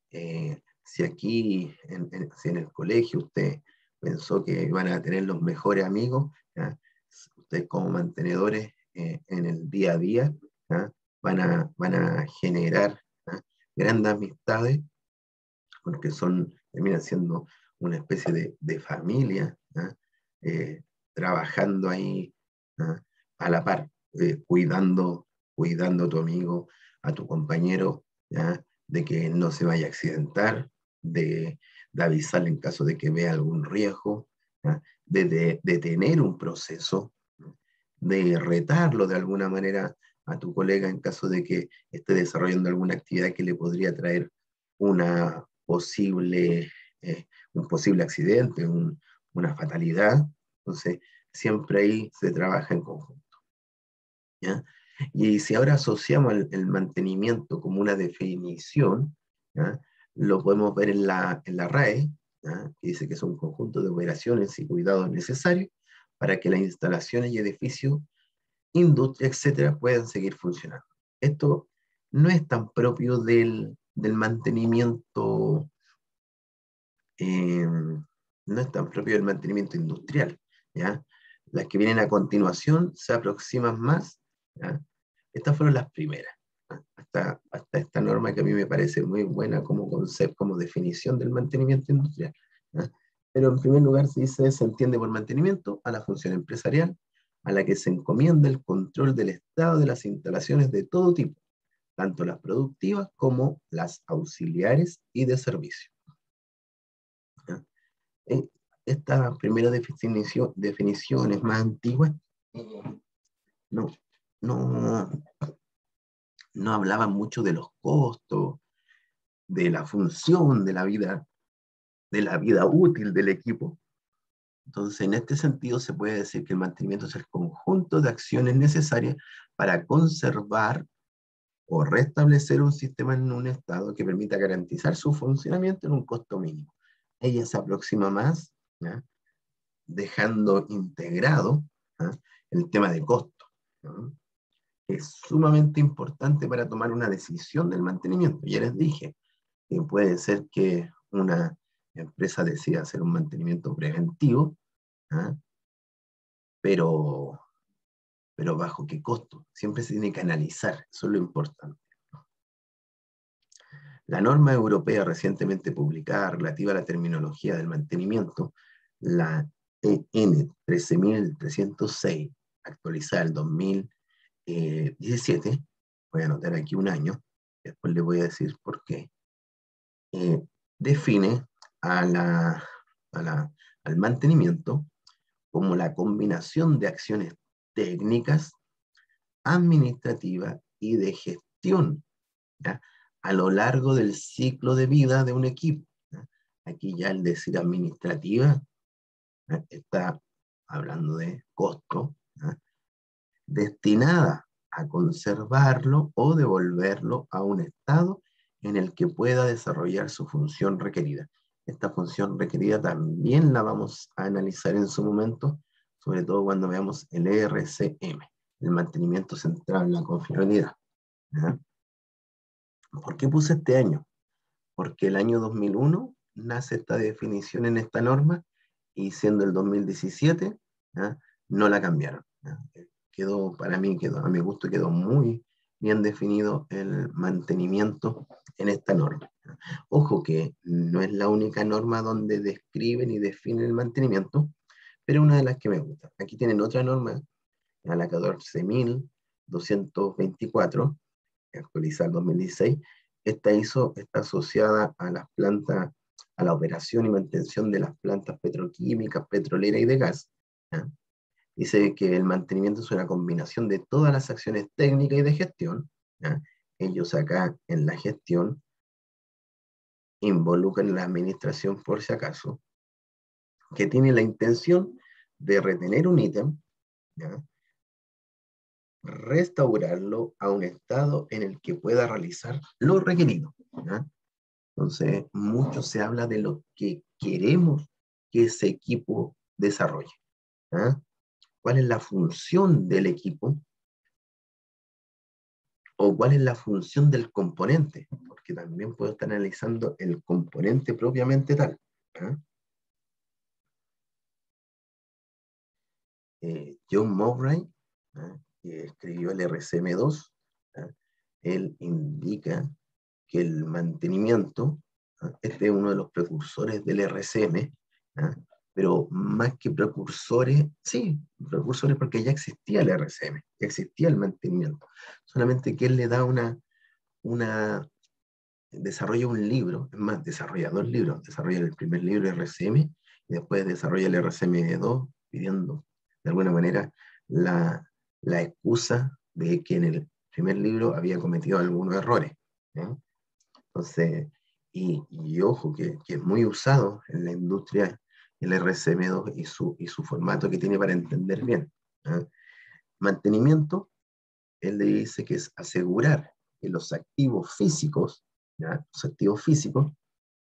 Si aquí, si en el colegio usted pensó que iban a tener los mejores amigos, ¿ya? Ustedes como mantenedores en el día a día, ¿ya? Van a generar, ¿ya? Grandes amistades, porque terminan siendo una especie de familia, ¿ya? Trabajando ahí, ¿ya? A la par, cuidando a tu amigo, a tu compañero, ¿ya? De que no se vaya a accidentar, de avisarle en caso de que vea algún riesgo, ¿ya? De tener un proceso, ¿no? De retarlo de alguna manera a tu colega en caso de que esté desarrollando alguna actividad que le podría traer una posible, un posible accidente, una fatalidad. Entonces, siempre ahí se trabaja en conjunto, ¿ya? Y si ahora asociamos el mantenimiento como una definición, ¿ya? Lo podemos ver en la RAE, ¿ya? Que dice que es un conjunto de operaciones y cuidados necesarios para que las instalaciones y edificios, industria, etcétera, puedan seguir funcionando. Esto no es tan propio del mantenimiento, no es tan propio del mantenimiento industrial, ¿ya? Las que vienen a continuación se aproximan más, ¿ya? Estas fueron las primeras, ¿ya? Hasta esta norma que a mí me parece muy buena como concepto, como definición del mantenimiento industrial, ¿ya? Pero en primer lugar se entiende por mantenimiento a la función empresarial, a la que se encomienda el control del estado de las instalaciones de todo tipo, tanto las productivas como las auxiliares y de servicio, ¿ya? eh, Esta primera definición es más antigua, no, no, no hablaba mucho de los costos, de la función de la vida útil del equipo. Entonces, en este sentido, se puede decir que el mantenimiento es el conjunto de acciones necesarias para conservar o restablecer un sistema en un estado que permita garantizar su funcionamiento en un costo mínimo. Ella se aproxima más, ¿ya? Dejando integrado, ¿ah? El tema de costo, ¿no? Es sumamente importante para tomar una decisión del mantenimiento. Ya les dije que puede ser que una empresa decida hacer un mantenimiento preventivo, ¿ah? pero, pero bajo qué costo. Siempre se tiene que analizar, eso es lo importante. La norma europea recientemente publicada relativa a la terminología del mantenimiento, la EN 13306, actualizada el 2017, voy a anotar aquí un año, después le voy a decir por qué, define a a la, al mantenimiento como la combinación de acciones técnicas, administrativas y de gestión, ¿ya? A lo largo del ciclo de vida de un equipo, ¿ya? Aquí ya el decir administrativa, ¿ya? Está hablando de costo, ¿ya? Destinada a conservarlo o devolverlo a un estado en el que pueda desarrollar su función requerida. Esta función requerida también la vamos a analizar en su momento, sobre todo cuando veamos el ERCM, el mantenimiento centrado en la confiabilidad, ¿ya? ¿Por qué puse este año? Porque el año 2001 nace esta definición en esta norma y siendo el 2017, ¿ya? No la cambiaron. ¿Ya? Quedó, para mí, a mi gusto, quedó muy bien definido el mantenimiento en esta norma. ¿Ya? Ojo que no es la única norma donde describen y definen el mantenimiento, pero es una de las que me gusta. Aquí tienen otra norma, a la 14.224, actualizada en 2016. Esta ISO está asociada a las plantas, a la operación y mantención de las plantas petroquímicas, petroleras y de gas. ¿Ya? Dice que el mantenimiento es una combinación de todas las acciones técnicas y de gestión. ¿Ya? Ellos acá en la gestión involucran la administración, por si acaso, que tiene la intención de retener un ítem, ¿ya? Restaurarlo a un estado en el que pueda realizar lo requerido. ¿Ya? Entonces, mucho se habla de lo que queremos que ese equipo desarrolle. ¿Ya? ¿Cuál es la función del equipo? ¿O cuál es la función del componente? Porque también puedo estar analizando el componente propiamente tal. ¿Ya? John Mowbray, ¿ya? Que escribió el RCM2, ¿ya? Él indica que el mantenimiento, ¿ah? Este es uno de los precursores del RCM, ¿ah? Pero más que precursores, sí, precursores porque ya existía el RCM, ya existía el mantenimiento, solamente que él le da desarrolla un libro, es más, desarrolla dos libros, desarrolla el primer libro RCM y después desarrolla el RCM2 pidiendo de alguna manera la excusa de que en el primer libro había cometido algunos errores. ¿Eh? Entonces, y ojo, que es muy usado en la industria el RCM2 y su formato que tiene para entender bien. ¿Eh? Mantenimiento, él le dice que es asegurar que los activos físicos, ¿ya? Los activos físicos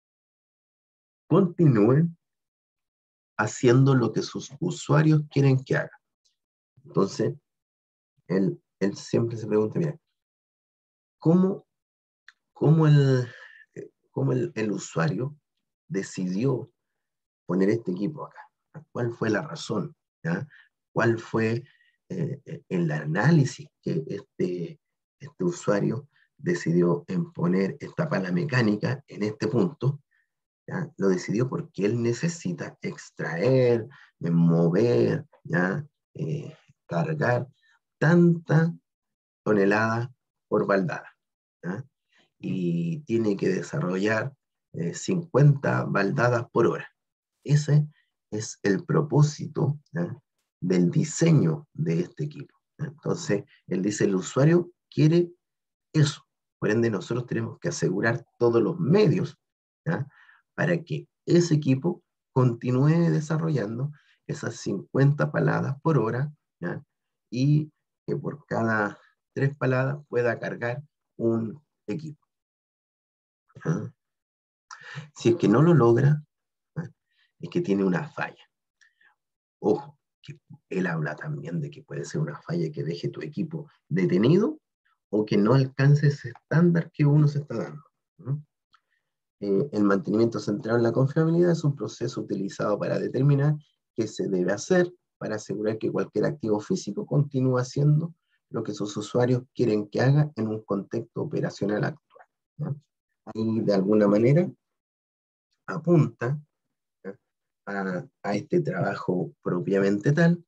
continúen haciendo lo que sus usuarios quieren que haga. Entonces, él siempre se pregunta, mira, ¿cómo, cómo, el, cómo el usuario decidió poner este equipo acá? ¿Cuál fue la razón? ¿Ya? ¿Cuál fue el análisis que este usuario decidió en poner esta pala mecánica en este punto? ¿Ya? Lo decidió porque él necesita extraer, mover, ¿ya? Cargar tanta tonelada por baldada. ¿Ya? Y tiene que desarrollar 50 baldadas por hora. Ese es el propósito, ¿ya? Del diseño de este equipo. ¿Ya? Entonces, él dice, el usuario quiere eso. Por ende, nosotros tenemos que asegurar todos los medios, ¿ya? Para que ese equipo continúe desarrollando esas 50 paladas por hora, ¿ya? Y que por cada 3 paladas pueda cargar un equipo. ¿Ya? Si es que no lo logra, ¿ya? Es que tiene una falla. Ojo, que él habla también de que puede ser una falla que deje tu equipo detenido o que no alcance ese estándar que uno se está dando. ¿No? El mantenimiento centrado en la confiabilidad es un proceso utilizado para determinar qué se debe hacer para asegurar que cualquier activo físico continúe haciendo lo que sus usuarios quieren que haga en un contexto operacional actual. ¿Ya? Ahí de alguna manera apunta, ¿ya? A este trabajo propiamente tal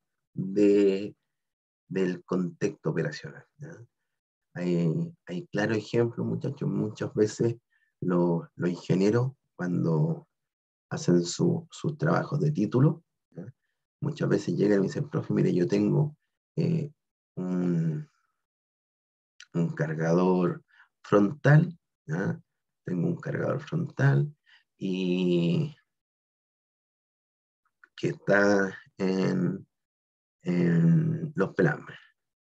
del contexto operacional. ¿Ya? Hay claro ejemplo, muchachos, muchas veces los ingenieros cuando hacen sus trabajos de título, ¿ya? Muchas veces llegan y me dicen, profe, mire, yo tengo eh, un, un cargador frontal, ¿ya? Tengo un cargador frontal y que está en los pelambres,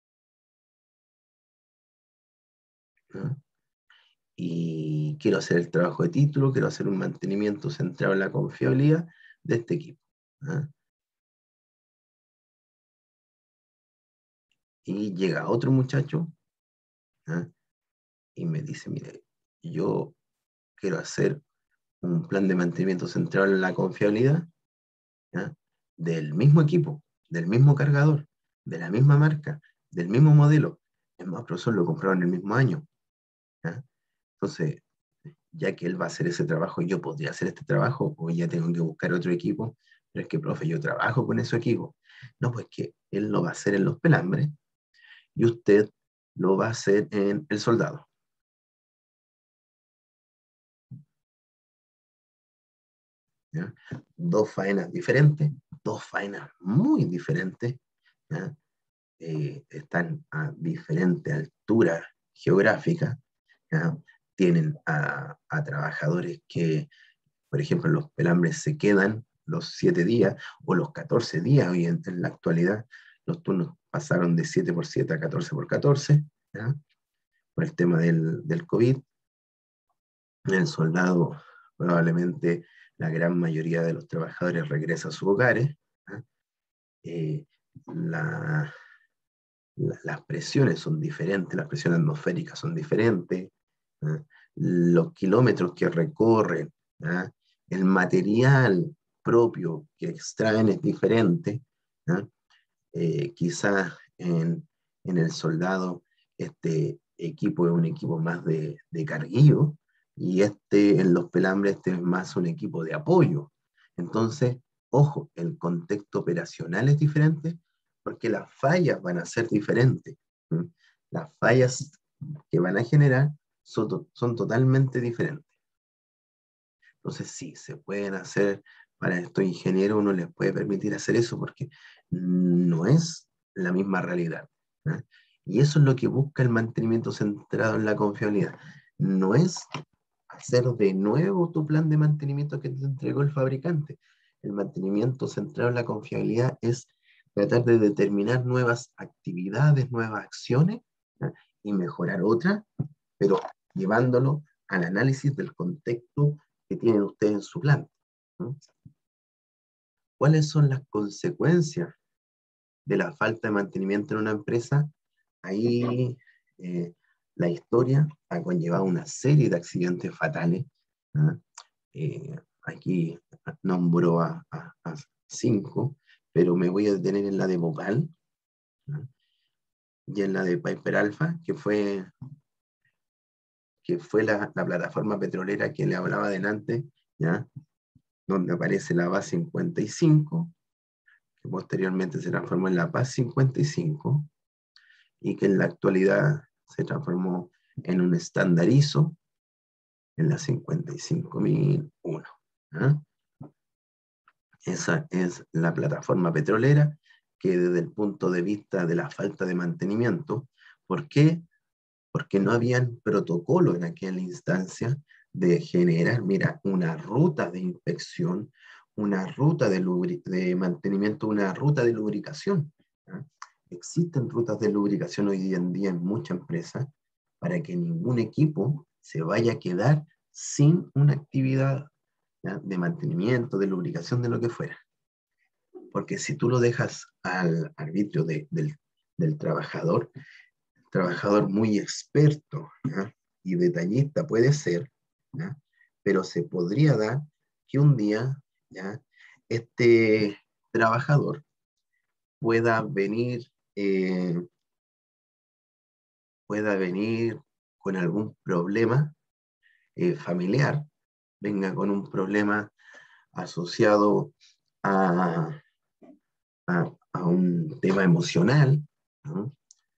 ¿ya? Y quiero hacer el trabajo de título, quiero hacer un mantenimiento centrado en la confiabilidad de este equipo. ¿Ya? Y llega otro muchacho, ¿ya? Y me dice, mire, yo quiero hacer un plan de mantenimiento centrado en la confiabilidad, ¿ya? Del mismo equipo, del mismo cargador, de la misma marca, del mismo modelo. Es más, profesor, lo compraron el mismo año, ¿ya? Entonces, ya que él va a hacer ese trabajo, yo podría hacer este trabajo, o ya tengo que buscar otro equipo, pero es que, profe, yo trabajo con ese equipo. No, pues que él lo va a hacer en los pelambres y usted lo va a hacer en el soldado, ¿ya? Dos faenas diferentes, dos faenas muy diferentes, ¿ya? Están a diferente altura geográfica, ¿ya? Tienen a trabajadores que, por ejemplo, los pelambres se quedan los 7 días o los 14 días. Hoy en la actualidad los turnos pasaron de 7 por 7 a 14 por 14, ¿ya? Por el tema del COVID. El soldado, probablemente la gran mayoría de los trabajadores regresa a sus hogares, ¿ya? Eh, la, las presiones son diferentes, las presiones atmosféricas son diferentes, ¿ya? Los kilómetros que recorren, ¿ya? El material propio que extraen es diferente, ¿ya? Quizás en el soldado este equipo es un equipo más de carguillo y este en los pelambres este es más un equipo de apoyo. Entonces, ojo, el contexto operacional es diferente porque las fallas van a ser diferentes. ¿Sí? Las fallas que van a generar son totalmente diferentes. Entonces, sí, se pueden hacer, para estos ingenieros uno les puede permitir hacer eso porque no es la misma realidad, ¿eh? Y eso es lo que busca el mantenimiento centrado en la confiabilidad. No es hacer de nuevo tu plan de mantenimiento que te entregó el fabricante. El mantenimiento centrado en la confiabilidad es tratar de determinar nuevas actividades, nuevas acciones, ¿eh? Y mejorar otras, pero llevándolo al análisis del contexto que tienen ustedes en su plan, ¿no? ¿Cuáles son las consecuencias de la falta de mantenimiento en una empresa? Ahí la historia ha conllevado una serie de accidentes fatales, ¿no? Aquí nombro a 5, pero me voy a detener en la de Bhopal, ¿no? Y en la de Piper Alpha, que fue la plataforma petrolera que le hablaba delante, ¿ya? Donde aparece la Paz 55, que posteriormente se transformó en la Paz 55, y que en la actualidad se transformó en un estándar ISO en la 55001. ¿Ah? Esa es la plataforma petrolera que desde el punto de vista de la falta de mantenimiento, ¿por qué? Porque no habían protocolo en aquella instancia de generar, mira, una ruta de inspección, una ruta de mantenimiento, una ruta de lubricación, ¿ya? Existen rutas de lubricación hoy en día en muchas empresas para que ningún equipo se vaya a quedar sin una actividad, ¿ya? De mantenimiento, de lubricación, de lo que fuera. Porque si tú lo dejas al arbitrio del trabajador muy experto, ¿ya? Y detallista puede ser, ¿ya? Pero se podría dar que un día, ¿ya? Este trabajador pueda venir, eh, pueda venir con algún problema familiar, venga con un problema asociado a, a un tema emocional, ¿no?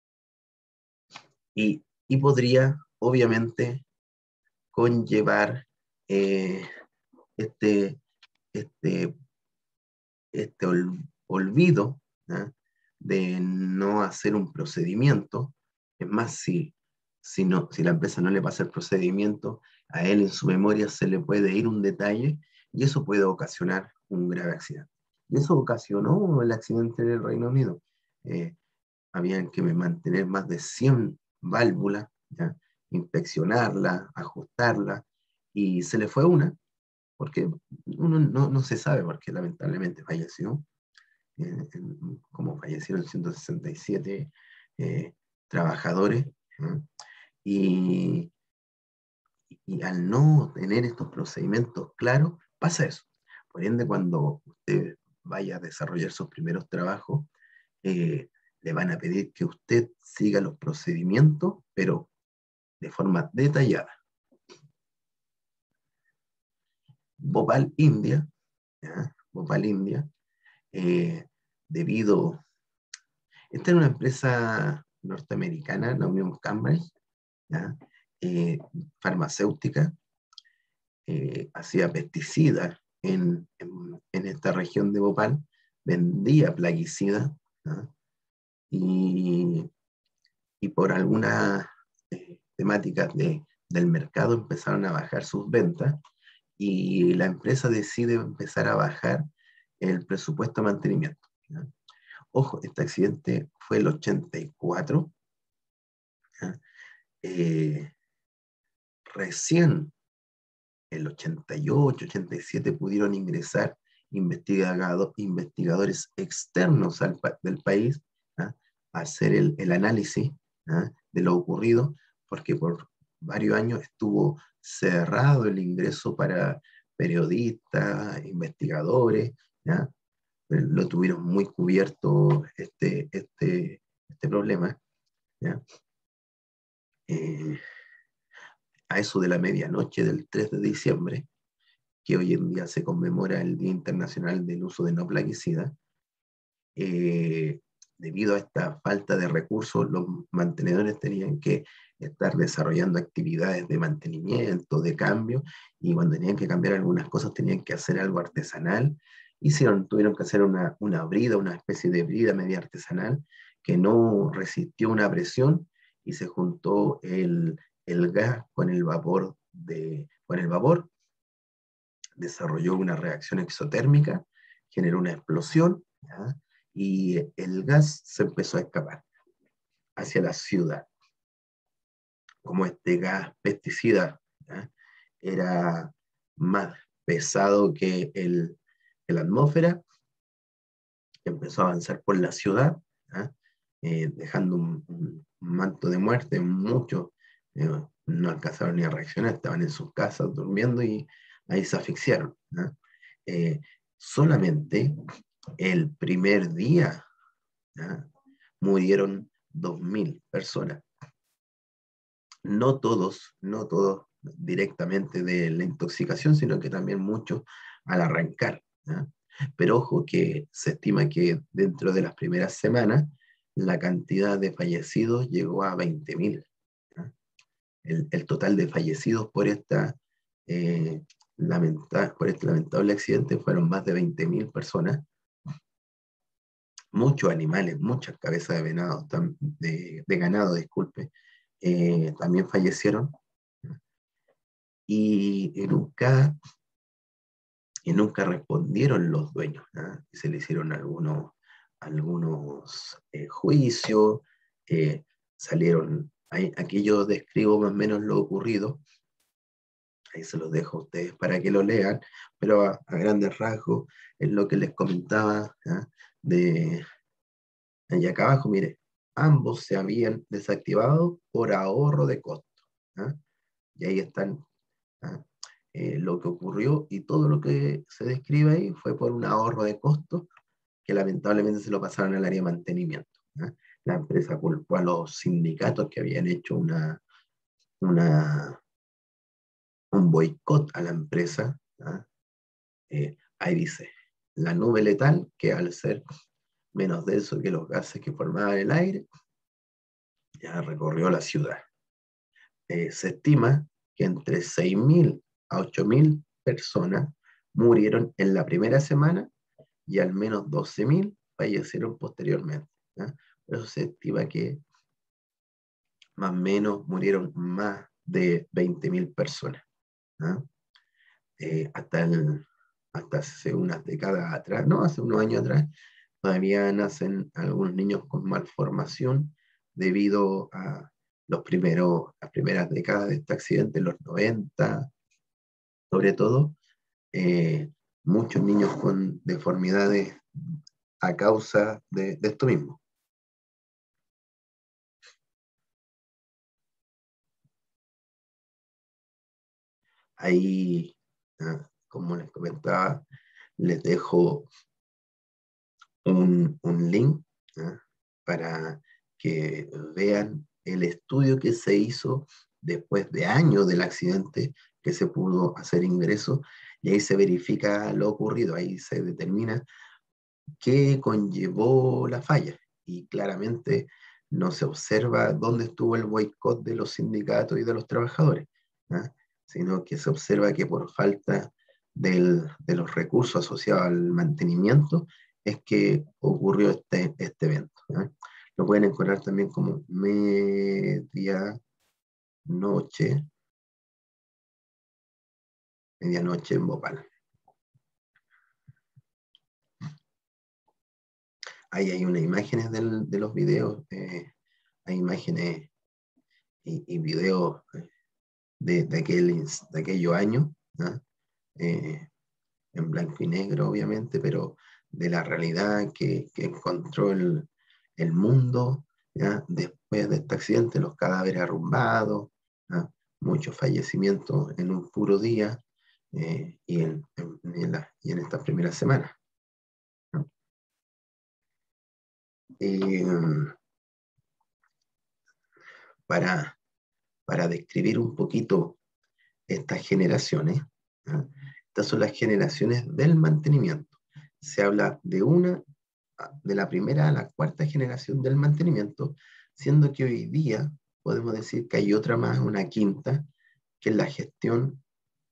Y podría, obviamente, conllevar eh, este, este, este olvido, ¿no? De no hacer un procedimiento. Es más, si la empresa no le pasa el procedimiento, a él en su memoria se le puede ir un detalle y eso puede ocasionar un grave accidente. Y eso ocasionó el accidente en el Reino Unido. Eh, Habían que mantener más de 100 válvulas, ¿ya? Inspeccionarlas, ajustarlas, y se le fue una, porque uno no se sabe, porque lamentablemente falleció, como fallecieron 167 trabajadores, ¿no? Y, y al no tener estos procedimientos claros, pasa eso. Por ende, cuando usted vaya a desarrollar sus primeros trabajos, eh, le van a pedir que usted siga los procedimientos, pero de forma detallada. Bhopal, India, ¿ya? Bhopal, India, eh, debido, esta es una empresa norteamericana, la Unión Cambridge, ¿ya? Eh, farmacéutica, hacía pesticidas en esta región de Bhopal, vendía plaguicidas, ¿no? y, y por algunas temáticas del mercado empezaron a bajar sus ventas y la empresa decide empezar a bajar el presupuesto de mantenimiento, ¿no? Ojo, este accidente fue el 84, ¿no? Eh, recién el 88, 87 pudieron ingresar investigadores externos del país, ¿ah? A hacer el análisis, ¿ah? De lo ocurrido, porque por varios años estuvo cerrado el ingreso para periodistas, investigadores, ¿ah? Lo tuvieron muy cubierto este problema, ¿ya? Eh, a eso de la medianoche del 3 de diciembre, que hoy en día se conmemora el Día Internacional del Uso de No Plaguicidas, eh, debido a esta falta de recursos, los mantenedores tenían que estar desarrollando actividades de mantenimiento, de cambio, y cuando tenían que cambiar algunas cosas tenían que hacer algo artesanal. Tuvieron que hacer una brida, una especie de brida media artesanal que no resistió una presión y se juntó el gas con el vapor, desarrolló una reacción exotérmica, generó una explosión, ¿ya? Y el gas se empezó a escapar hacia la ciudad. Como este gas pesticida, ¿ya? Era más pesado que la atmósfera, empezó a avanzar por la ciudad, ¿ya? Dejando un manto de muerte. Muchos eh, no alcanzaron ni a reaccionar, estaban en sus casas durmiendo y ahí se asfixiaron, ¿ya? Eh, solamente el primer día, ¿ya? Murieron 2.000 personas. No todos directamente de la intoxicación, sino que también muchos al arrancar, ¿ya? Pero ojo que se estima que dentro de las primeras semanas la cantidad de fallecidos llegó a 20.000. El total de fallecidos eh, por este lamentable accidente fueron más de 20.000 personas. Muchos animales, muchas cabezas de venado, de ganado, disculpe, también fallecieron y nunca respondieron los dueños, ¿ah? Se le hicieron algunos juicios, aquí yo describo más o menos lo ocurrido, ahí se los dejo a ustedes para que lo lean, pero a grandes rasgos es lo que les comentaba, ¿ah? Y acá abajo, mire, ambos se habían desactivado por ahorro de costo, ¿ah? Y ahí están, ¿ah? Lo que ocurrió y todo lo que se describe ahí fue por un ahorro de costos que lamentablemente se lo pasaron al área de mantenimiento, ¿ah? La empresa culpó a los sindicatos que habían hecho una, un boicot a la empresa, ¿ah? Ahí dice, la nube letal, que al ser menos denso que los gases que formaban el aire, ya recorrió la ciudad. Se estima que entre 6.000 a 8.000 personas murieron en la primera semana y al menos 12.000 fallecieron posteriormente, ¿ya? Por eso se estima que más o menos murieron más de 20.000 personas, ¿ya? Eh, hasta, el, hasta hace unas décadas atrás, no, hace unos años atrás, todavía nacen algunos niños con malformación debido a las primeras décadas de este accidente, los 90 sobre todo, eh, muchos niños con deformidades a causa de esto mismo. Ahí, como les comentaba, les dejo un link, para que vean el estudio que se hizo después de años del accidente, que se pudo hacer ingreso, y ahí se verifica lo ocurrido, ahí se determina qué conllevó la falla, y claramente no se observa dónde estuvo el boicot de los sindicatos y de los trabajadores, ¿ah? Sino que se observa que por falta de los recursos asociados al mantenimiento es que ocurrió este evento, ¿ah? Lo pueden encontrar también como noche, medianoche en Bhopal. Ahí hay unas imágenes de los videos, hay imágenes y videos de aquellos años, ¿ah? Eh, en blanco y negro, obviamente, pero de la realidad que encontró el mundo, ¿ya? Después de este accidente, los cadáveres arrumbados, ¿ya? Muchos fallecimientos en un puro día, y en estas primeras semanas, ¿no? Eh, para, para describir un poquito estas generaciones, ¿ya? Estas son las generaciones del mantenimiento. Se habla de la primera a la cuarta generación del mantenimiento, siendo que hoy día podemos decir que hay otra más, una quinta, que es la gestión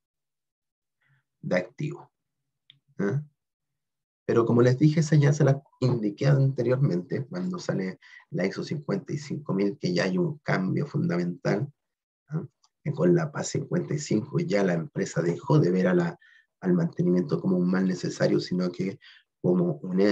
de activos, ¿eh? Pero como les dije, esa ya se la indiqué anteriormente, cuando sale la ISO 55000, que ya hay un cambio fundamental, ¿eh? Que con la PAS 55 ya la empresa dejó de ver al mantenimiento como un mal necesario, sino que como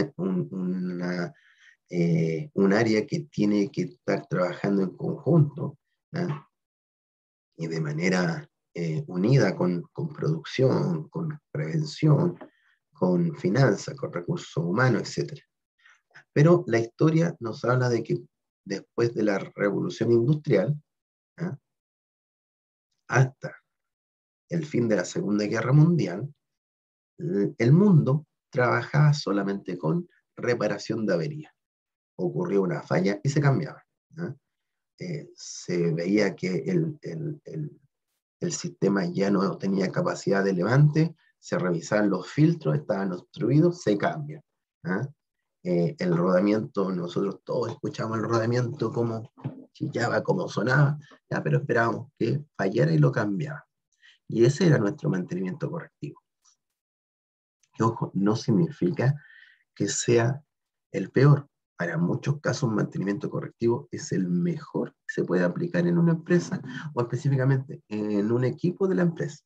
un área que tiene que estar trabajando en conjunto, ¿eh? Y de manera unida con producción, con prevención, con finanzas, con recursos humanos, etc. Pero la historia nos habla de que después de la revolución industrial, ¿eh? Hasta el fin de la Segunda Guerra Mundial, el mundo trabajaba solamente con reparación de averías. Ocurrió una falla y se cambiaba, ¿eh? Se veía que el sistema ya no tenía capacidad de levante, se revisaban los filtros, estaban obstruidos, se cambian, ¿ah? El rodamiento, nosotros todos escuchamos el rodamiento, como chillaba, como sonaba, ya, pero esperábamos que fallara y lo cambiaba. Y ese era nuestro mantenimiento correctivo. Que, ojo, no significa que sea el peor. Para muchos casos, mantenimiento correctivo es el mejor que se puede aplicar en una empresa, o específicamente en un equipo de la empresa.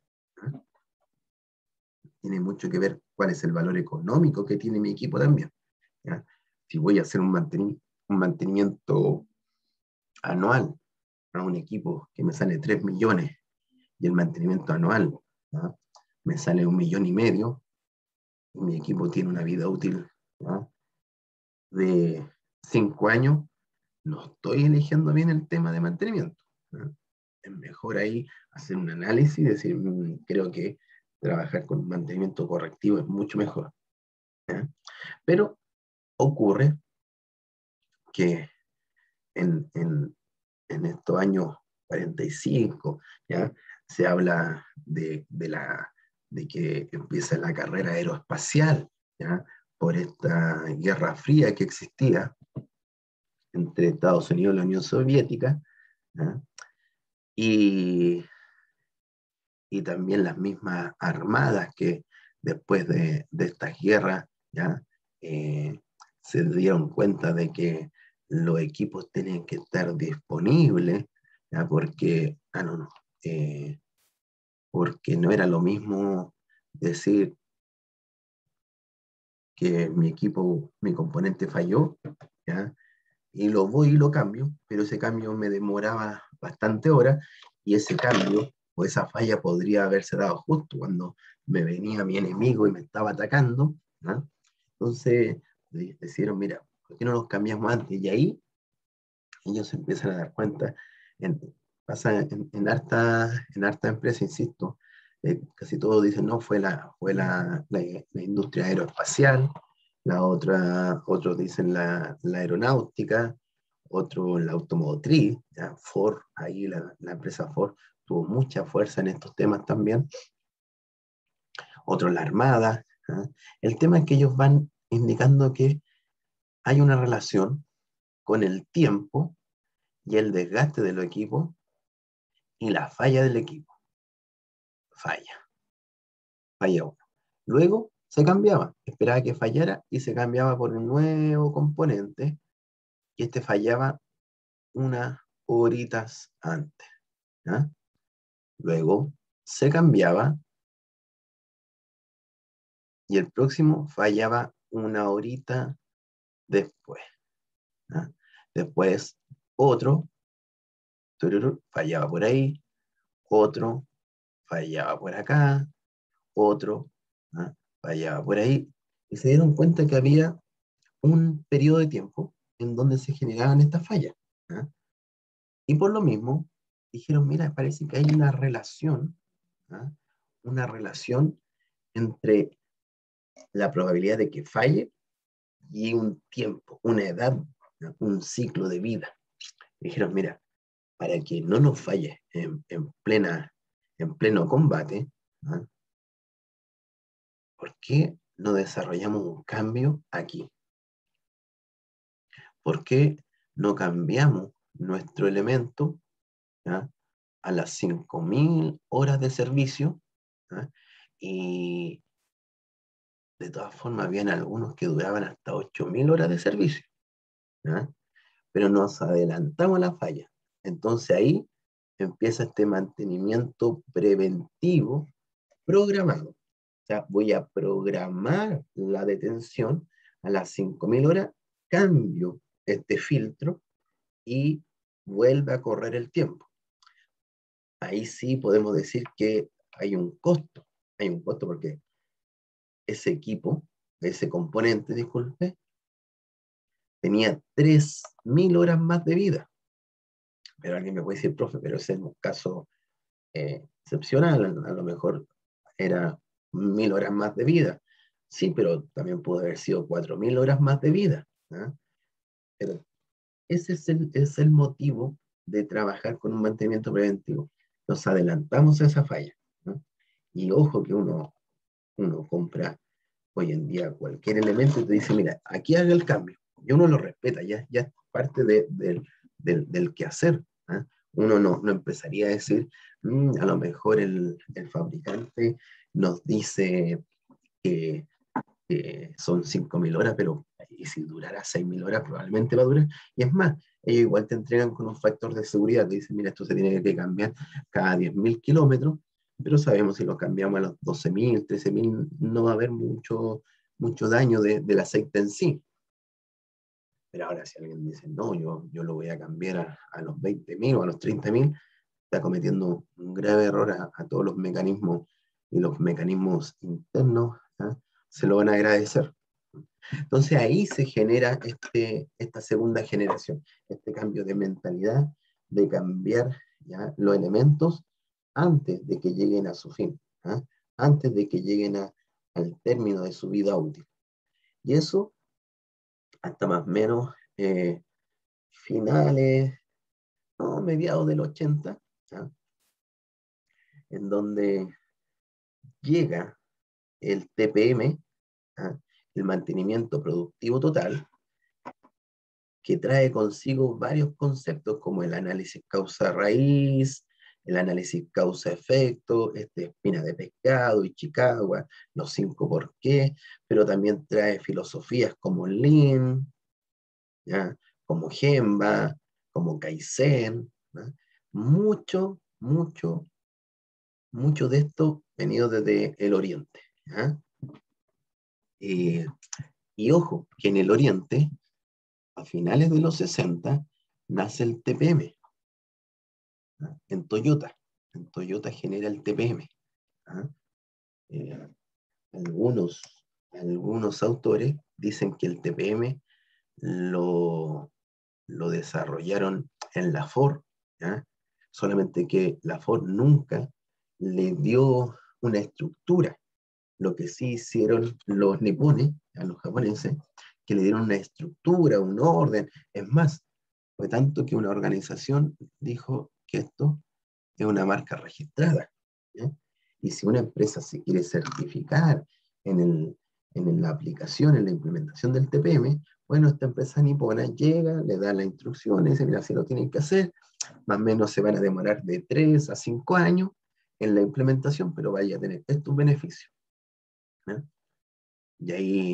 Tiene mucho que ver cuál es el valor económico que tiene mi equipo también, ¿ya? Si voy a hacer un mantenimiento anual a un equipo que me sale 3 millones, y el mantenimiento anual, ¿ya?, me sale 1,5 millones, y mi equipo tiene una vida útil, ¿ya?, de 5 años, no estoy eligiendo bien el tema de mantenimiento, ¿ya? Es mejor ahí hacer un análisis y decir, creo que trabajar con mantenimiento correctivo es mucho mejor, ¿ya? Pero ocurre que en, en, en estos años 45, ¿ya?, se habla de que empieza la carrera aeroespacial, ¿ya?, por esta guerra fría que existía entre Estados Unidos y la Unión Soviética, ¿ya?, y, y también las mismas armadas que después de estas guerras, ¿ya?, eh, se dieron cuenta de que los equipos tenían que estar disponibles, ¿ya?, eh, porque no era lo mismo decir que mi equipo, mi componente falló, ¿ya?, y lo voy y lo cambio, pero ese cambio me demoraba bastante horas, y ese cambio o esa falla podría haberse dado justo cuando me venía mi enemigo y me estaba atacando, ¿no? Entonces decidieron, mira, ¿por qué no los cambiamos antes? Y ahí ellos se empiezan a dar cuenta, en, pasa en harta empresa, insisto, casi todos dicen, no, fue la industria aeroespacial, otros dicen la aeronáutica, otro la automotriz, ya, Ford, ahí la empresa Ford tuvo mucha fuerza en estos temas también, otros la armada. ¿Ah? El tema es que ellos van indicando que hay una relación con el tiempo y el desgaste de los equipos y la falla del equipo. Falla uno. Luego se cambiaba, esperaba que fallara y se cambiaba por un nuevo componente y este fallaba unas horitas antes. ¿Ya? Luego se cambiaba y el próximo fallaba una horita después. ¿Ya? Después otro fallaba por ahí, otro fallaba por acá, otro fallaba por ahí. Y se dieron cuenta que había un periodo de tiempo en donde se generaban estas fallas. ¿Ah? Y por lo mismo, dijeron, mira, parece que hay ¿ah? Una relación entre la probabilidad de que falle y un tiempo, una edad, ¿no? Un ciclo de vida. Dijeron, mira, para que no nos falle en pleno combate, ¿ah? ¿Por qué no desarrollamos un cambio aquí? ¿Por qué no cambiamos nuestro elemento, ¿ah? A las 5.000 horas de servicio? ¿Ah? Y de todas formas, habían algunos que duraban hasta 8.000 horas de servicio. ¿Ah? Pero nos adelantamos a la falla. Entonces ahí empieza este mantenimiento preventivo programado. O sea, voy a programar la detención a las 5.000 horas, cambio este filtro y vuelve a correr el tiempo. Ahí sí podemos decir que hay un costo porque ese equipo, ese componente, disculpe, tenía 3.000 horas más de vida. Pero alguien me puede decir, profe, pero ese es un caso excepcional, a lo mejor era 1.000 horas más de vida. Sí, pero también pudo haber sido 4.000 horas más de vida. ¿Ah? Pero ese es el motivo de trabajar con un mantenimiento preventivo. Nos adelantamos a esa falla. ¿No? Y ojo que uno compra hoy en día cualquier elemento y te dice, mira, aquí haga el cambio. Y uno lo respeta, ya es parte del quehacer. ¿Ah? Uno no empezaría a decir, a lo mejor el fabricante nos dice que son 5.000 horas, pero y si durara 6.000 horas probablemente va a durar. Y es más, ellos igual te entregan con un factor de seguridad, te dicen, mira, esto se tiene que cambiar cada 10.000 kilómetros, pero sabemos si lo cambiamos a los 12.000, 13.000, no va a haber mucho daño del aceite en sí. Pero ahora si alguien dice, no, yo lo voy a cambiar a los 20.000 o a los 30.000, está cometiendo un grave error a todos los mecanismos y los mecanismos internos, ¿ah? Se lo van a agradecer. Entonces ahí se genera esta segunda generación, este cambio de mentalidad, de cambiar ¿ya? Los elementos antes de que lleguen a su fin, ¿ah? Antes de que lleguen al término de su vida útil. Y eso hasta más o menos finales, no, mediados del 80, ¿ah? En donde llega el TPM, ¿ah? El mantenimiento productivo total, que trae consigo varios conceptos como el análisis causa-raíz, el análisis causa-efecto, espina de pescado, Ichikawa, los 5 por qué, pero también trae filosofías como Lean, ¿ya? Como Gemba, como Kaizen, ¿no? Mucho, mucho, mucho de esto venido desde el Oriente. ¿Ya? Eh, y ojo, que en el Oriente, a finales de los 60, nace el TPM, ¿ah? En Toyota genera el TPM. ¿Ah? Eh, algunos, algunos autores dicen que el TPM lo desarrollaron en la Ford, ¿ya? Solamente que la Ford nunca le dio una estructura. Lo que sí hicieron los nipones, a los japoneses, que le dieron una estructura, un orden. Es más, fue tanto que una organización dijo que esto es una marca registrada, ¿ya? Y si una empresa se quiere certificar en, la aplicación, en la implementación del TPM, bueno, esta empresa nipona llega, le da las instrucciones, dice, mira, si lo tienen que hacer, más o menos se van a demorar de 3 a 5 años en la implementación, pero vaya a tener estos beneficios, ¿ya? Y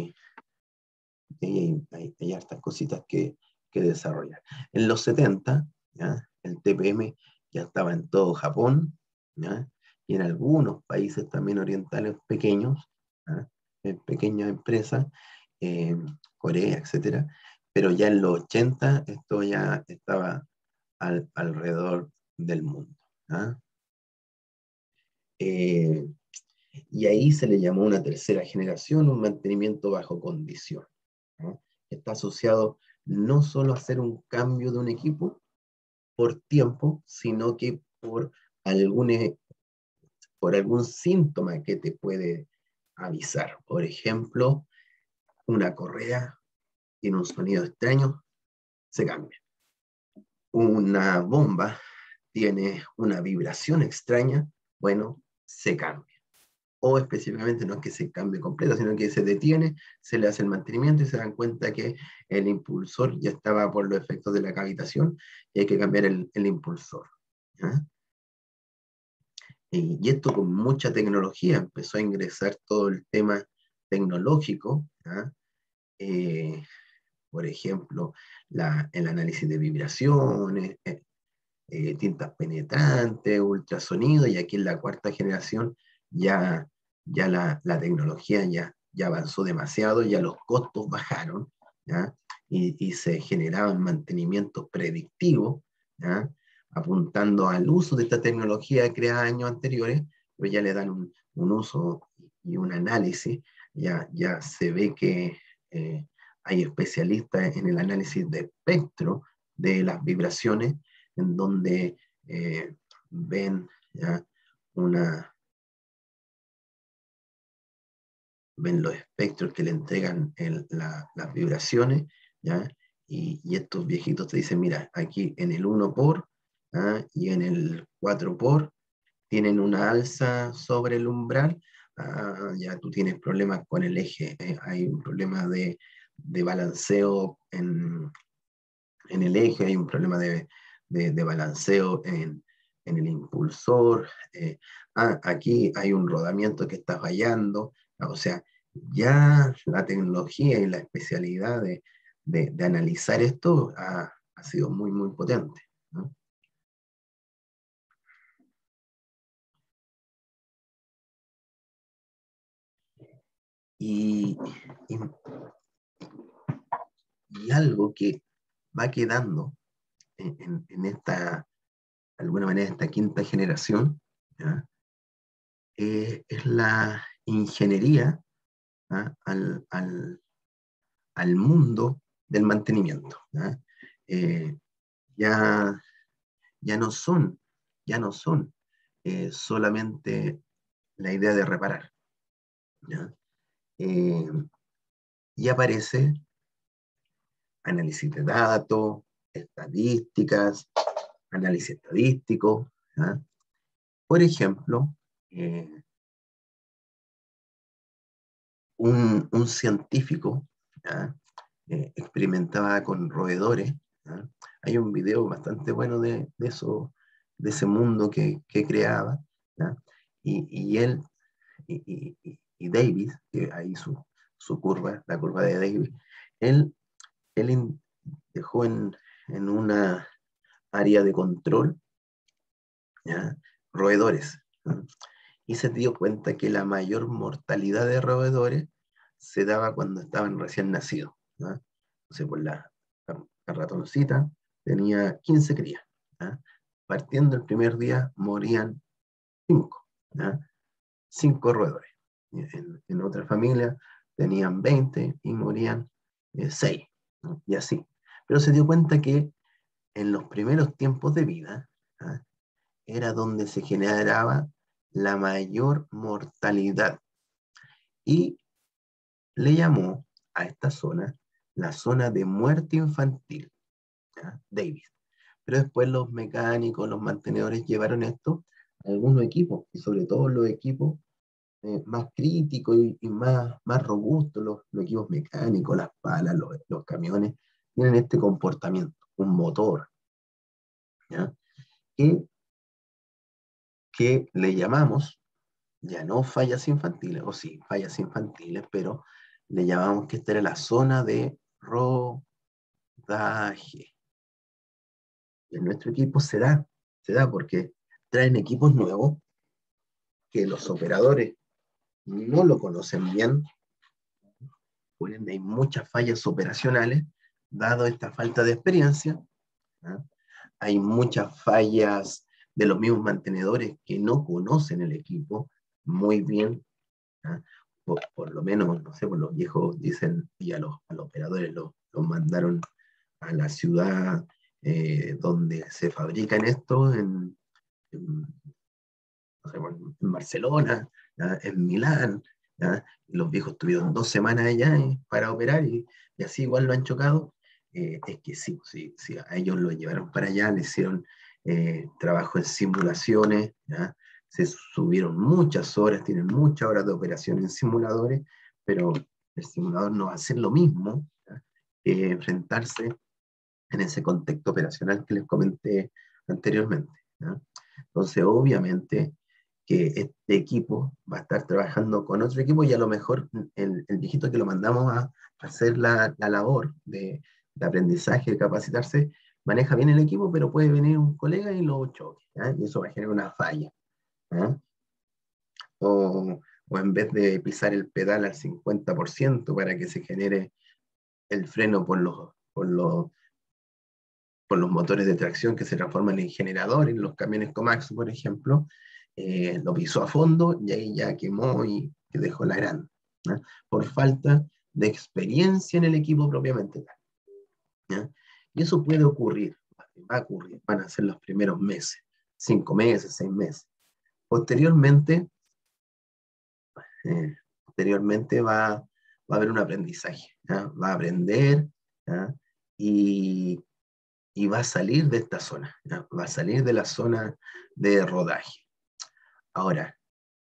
hay hartas cositas que desarrollar. En los 70, ¿ya? El TPM ya estaba en todo Japón, ¿ya? Y en algunos países también orientales pequeños, ¿ya? En pequeñas empresas, Corea, etcétera. Pero ya en los 80 esto ya estaba alrededor del mundo, ¿ya? Eh, y ahí se le llamó una tercera generación, un mantenimiento bajo condición, ¿no? Está asociado no solo a hacer un cambio de un equipo por tiempo, sino que algún, por algún síntoma que te puede avisar. Por ejemplo, una correa tiene un sonido extraño, se cambia. Una bomba tiene una vibración extraña, bueno, se cambia. O específicamente no es que se cambie completo, sino que se detiene, se le hace el mantenimiento y se dan cuenta que el impulsor ya estaba por los efectos de la cavitación y hay que cambiar el impulsor, ¿ya? Y esto con mucha tecnología, empezó a ingresar todo el tema tecnológico, ¿ya? Eh, por ejemplo, el análisis de vibraciones, tintas penetrantes, ultrasonido, y aquí en la cuarta generación ya, ya la tecnología ya avanzó demasiado, ya los costos bajaron, ¿ya? Y se generaban mantenimientos predictivos, ¿ya? Apuntando al uso de esta tecnología creada años anteriores, pero ya le dan un uso y un análisis, ya se ve que hay especialistas en el análisis de espectro de las vibraciones, en donde ven, ¿ya? una, ven los espectros que le entregan las vibraciones, ¿ya? Y estos viejitos te dicen, mira, aquí en el 1 por, ¿ya? Y en el 4 por tienen una alza sobre el umbral, ya tú tienes problemas con el eje, hay un problema de balanceo en el eje, hay un problema de balanceo en el impulsor, aquí hay un rodamiento que está fallando, o sea, ya la tecnología y la especialidad de analizar esto ha sido muy, muy potente, ¿no? Y, y, y algo que va quedando en esta, de alguna manera, esta quinta generación, ¿ya? Es la ingeniería, ¿ya? Al mundo del mantenimiento, ¿ya? Eh, ya, ya no son, ya no son solamente la idea de reparar, ¿ya? Eh, y aparece análisis de datos, estadísticas, análisis estadístico, ¿ya? Por ejemplo, eh, un científico, ¿ya? Experimentaba con roedores, ¿ya? Hay un video bastante bueno de eso, de ese mundo que creaba, ¿ya? Y él, y Davis, que ahí su curva, la curva de Davis, él, él dejó en una área de control, ¿ya? Roedores, ¿ya? Y se dio cuenta que la mayor mortalidad de roedores se daba cuando estaban recién nacidos, ¿ya? O sea, por la ratoncita tenía 15 crías, ¿ya? Partiendo el primer día morían 5, ¿ya? 5 roedores. En otra familia tenían 20 y morían 6, ¿no? Y así. Pero se dio cuenta que en los primeros tiempos de vida, ¿ya? Era donde se generaba la mayor mortalidad y le llamó a esta zona la zona de muerte infantil, ¿ya? Davis. Pero después los mecánicos, los mantenedores llevaron esto a algunos equipos, y sobre todo los equipos más críticos y más robustos, los equipos mecánicos, las palas, los camiones, tienen este comportamiento, un motor, ¿ya? Que, que le llamamos, ya no fallas infantiles, o sí, fallas infantiles, pero le llamamos que esta era la zona de rodaje. Y en nuestro equipo se da porque traen equipos nuevos que los operadores no lo conocen bien, por ende hay muchas fallas operacionales, dado esta falta de experiencia, ¿ah? Hay muchas fallas de los mismos mantenedores que no conocen el equipo muy bien, ¿ah? Por lo menos, no sé, por los viejos dicen, y a los operadores los mandaron a la ciudad donde se fabrican estos, en, no sé, bueno, en Barcelona, ¿ya? En Milán, ¿ya? Y los viejos tuvieron 2 semanas allá para operar y así igual lo han chocado. Es que sí, sí, sí, a ellos lo llevaron para allá, le hicieron trabajo en simulaciones, ¿ya? Se subieron muchas horas, tienen muchas horas de operación en simuladores, pero el simulador no va a hacer lo mismo, ¿ya? Que enfrentarse en ese contexto operacional que les comenté anteriormente, ¿ya? Entonces, obviamente, que este equipo va a estar trabajando con otro equipo y a lo mejor el viejito que lo mandamos a hacer la labor de aprendizaje, de capacitarse, maneja bien el equipo, pero puede venir un colega y lo choque, ¿ya? Y eso va a generar una falla, ¿ya? O en vez de pisar el pedal al 50% para que se genere el freno por los motores de tracción que se transforman en generadores, en los camiones Komatsu, por ejemplo, lo pisó a fondo y ahí ya quemó y dejó la grande, ¿no? Por falta de experiencia en el equipo propiamente tal, ¿no? Y eso puede ocurrir, va a ocurrir, van a ser los primeros meses, 5 meses, 6 meses. Posteriormente, posteriormente va a haber un aprendizaje, ¿no? Va a aprender, ¿no? y, y va a salir de esta zona, ¿no? Va a salir de la zona de rodaje. Ahora,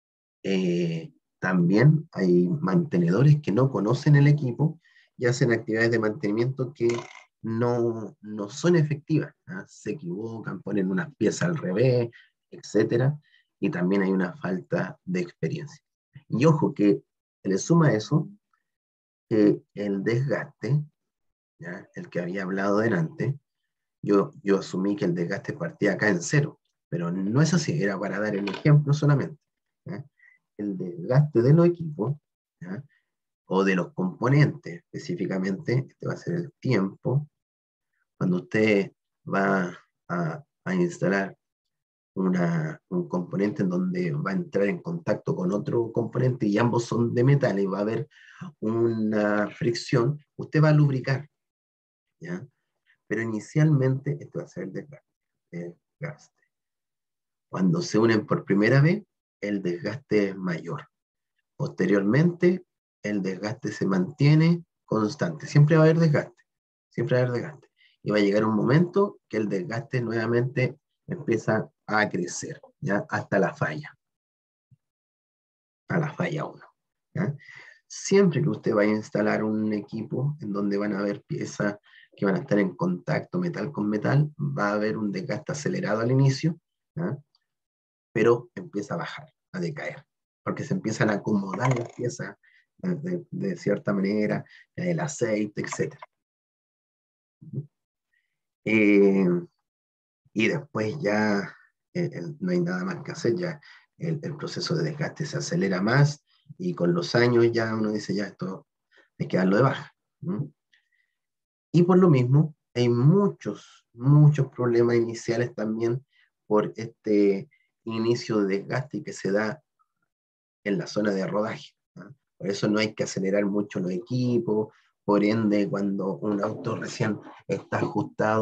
también hay mantenedores que no conocen el equipo y hacen actividades de mantenimiento que no son efectivas, ¿no? Se equivocan, ponen unas piezas al revés, etcétera, y también hay una falta de experiencia. Y ojo que se le suma a eso que el desgaste, ¿ya? El que había hablado delante, yo asumí que el desgaste partía acá en cero, pero no es así, era para dar el ejemplo solamente, ¿ya? El desgaste de los equipos, ¿ya? O de los componentes específicamente, este va a ser el tiempo, cuando usted va a instalar un componente en donde va a entrar en contacto con otro componente y ambos son de metal y va a haber una fricción, usted va a lubricar, ¿ya? Pero inicialmente esto va a ser el desgaste. Cuando se unen por primera vez, el desgaste es mayor. Posteriormente, el desgaste se mantiene constante. Siempre va a haber desgaste, siempre va a haber desgaste. Y va a llegar un momento que el desgaste nuevamente empieza a crecer, ¿ya? Hasta la falla, a la falla 1. ¿Ya? Siempre que usted vaya a instalar un equipo en donde van a haber piezas que van a estar en contacto metal con metal, va a haber un desgaste acelerado al inicio, ¿ya? Pero empieza a bajar, a decaer, porque se empiezan a acomodar las piezas de cierta manera, el aceite, etc. Eh, y después ya no hay nada más que hacer, ya el proceso de desgaste se acelera más y con los años ya uno dice, ya esto hay que darlo de baja. ¿No? Y por lo mismo, hay muchos problemas iniciales también por este inicio de desgaste que se da en la zona de rodaje, ¿no? Por eso no hay que acelerar mucho los equipos, por ende, cuando un auto recién está ajustado,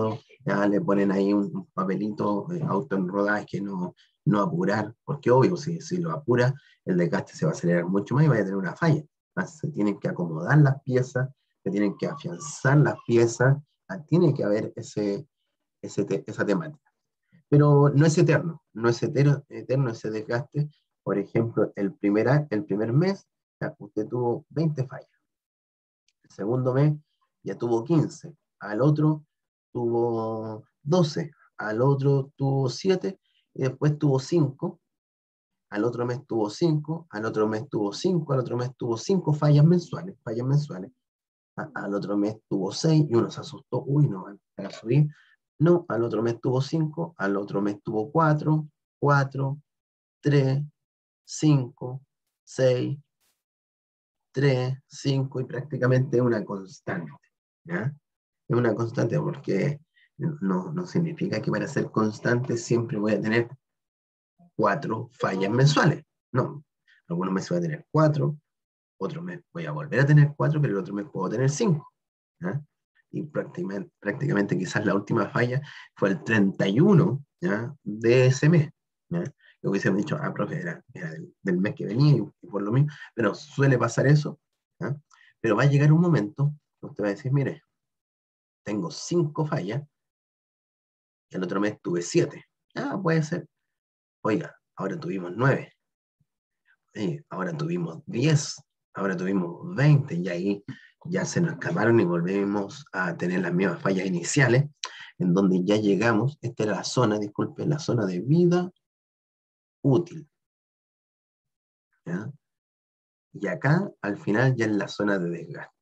ya le ponen ahí un papelito, auto en rodaje, no apurar, porque obvio, si lo apura, el desgaste se va a acelerar mucho más y vaya a tener una falla. Se tienen que acomodar las piezas, se tienen que afianzar las piezas, tiene que haber esa temática. Pero no es eterno, no es eterno ese desgaste. Por ejemplo, el primer mes, ya, usted tuvo 20 fallas. El segundo mes ya tuvo 15. Al otro tuvo 12. Al otro tuvo 7. Y después tuvo 5. Al otro mes tuvo 5. Al otro mes tuvo 5. Al otro mes tuvo 5 fallas mensuales. Al otro mes tuvo 6 y uno se asustó. Uy, no van a subir. No, al otro mes tuvo 5. Al otro mes tuvo 4. 4, 3, 5, 6, 3, 5 y prácticamente una constante. ¿Ya? Es una constante porque no significa que para ser constante siempre voy a tener 4 fallas mensuales. No, algunos meses voy a tener 4, otro mes voy a volver a tener 4, pero el otro mes puedo tener 5. ¿Ya? Y prácticamente quizás la última falla fue el 31, ¿ya? De ese mes. ¿Ya? Lo hubiésemos dicho, profe, era del mes que venía y por lo mismo, pero suele pasar eso. ¿Ya? Pero va a llegar un momento que usted va a decir, mire, tengo 5 fallas, y el otro mes tuve 7. Puede ser. Oiga, ahora tuvimos 9. Ahora tuvimos 10. Ahora tuvimos 20. Y ahí ya se nos escaparon y volvemos a tener las mismas fallas iniciales, en donde ya llegamos. Esta era la zona, disculpe, la zona de vida útil. ¿Ya? Y acá, al final, ya es la zona de desgaste.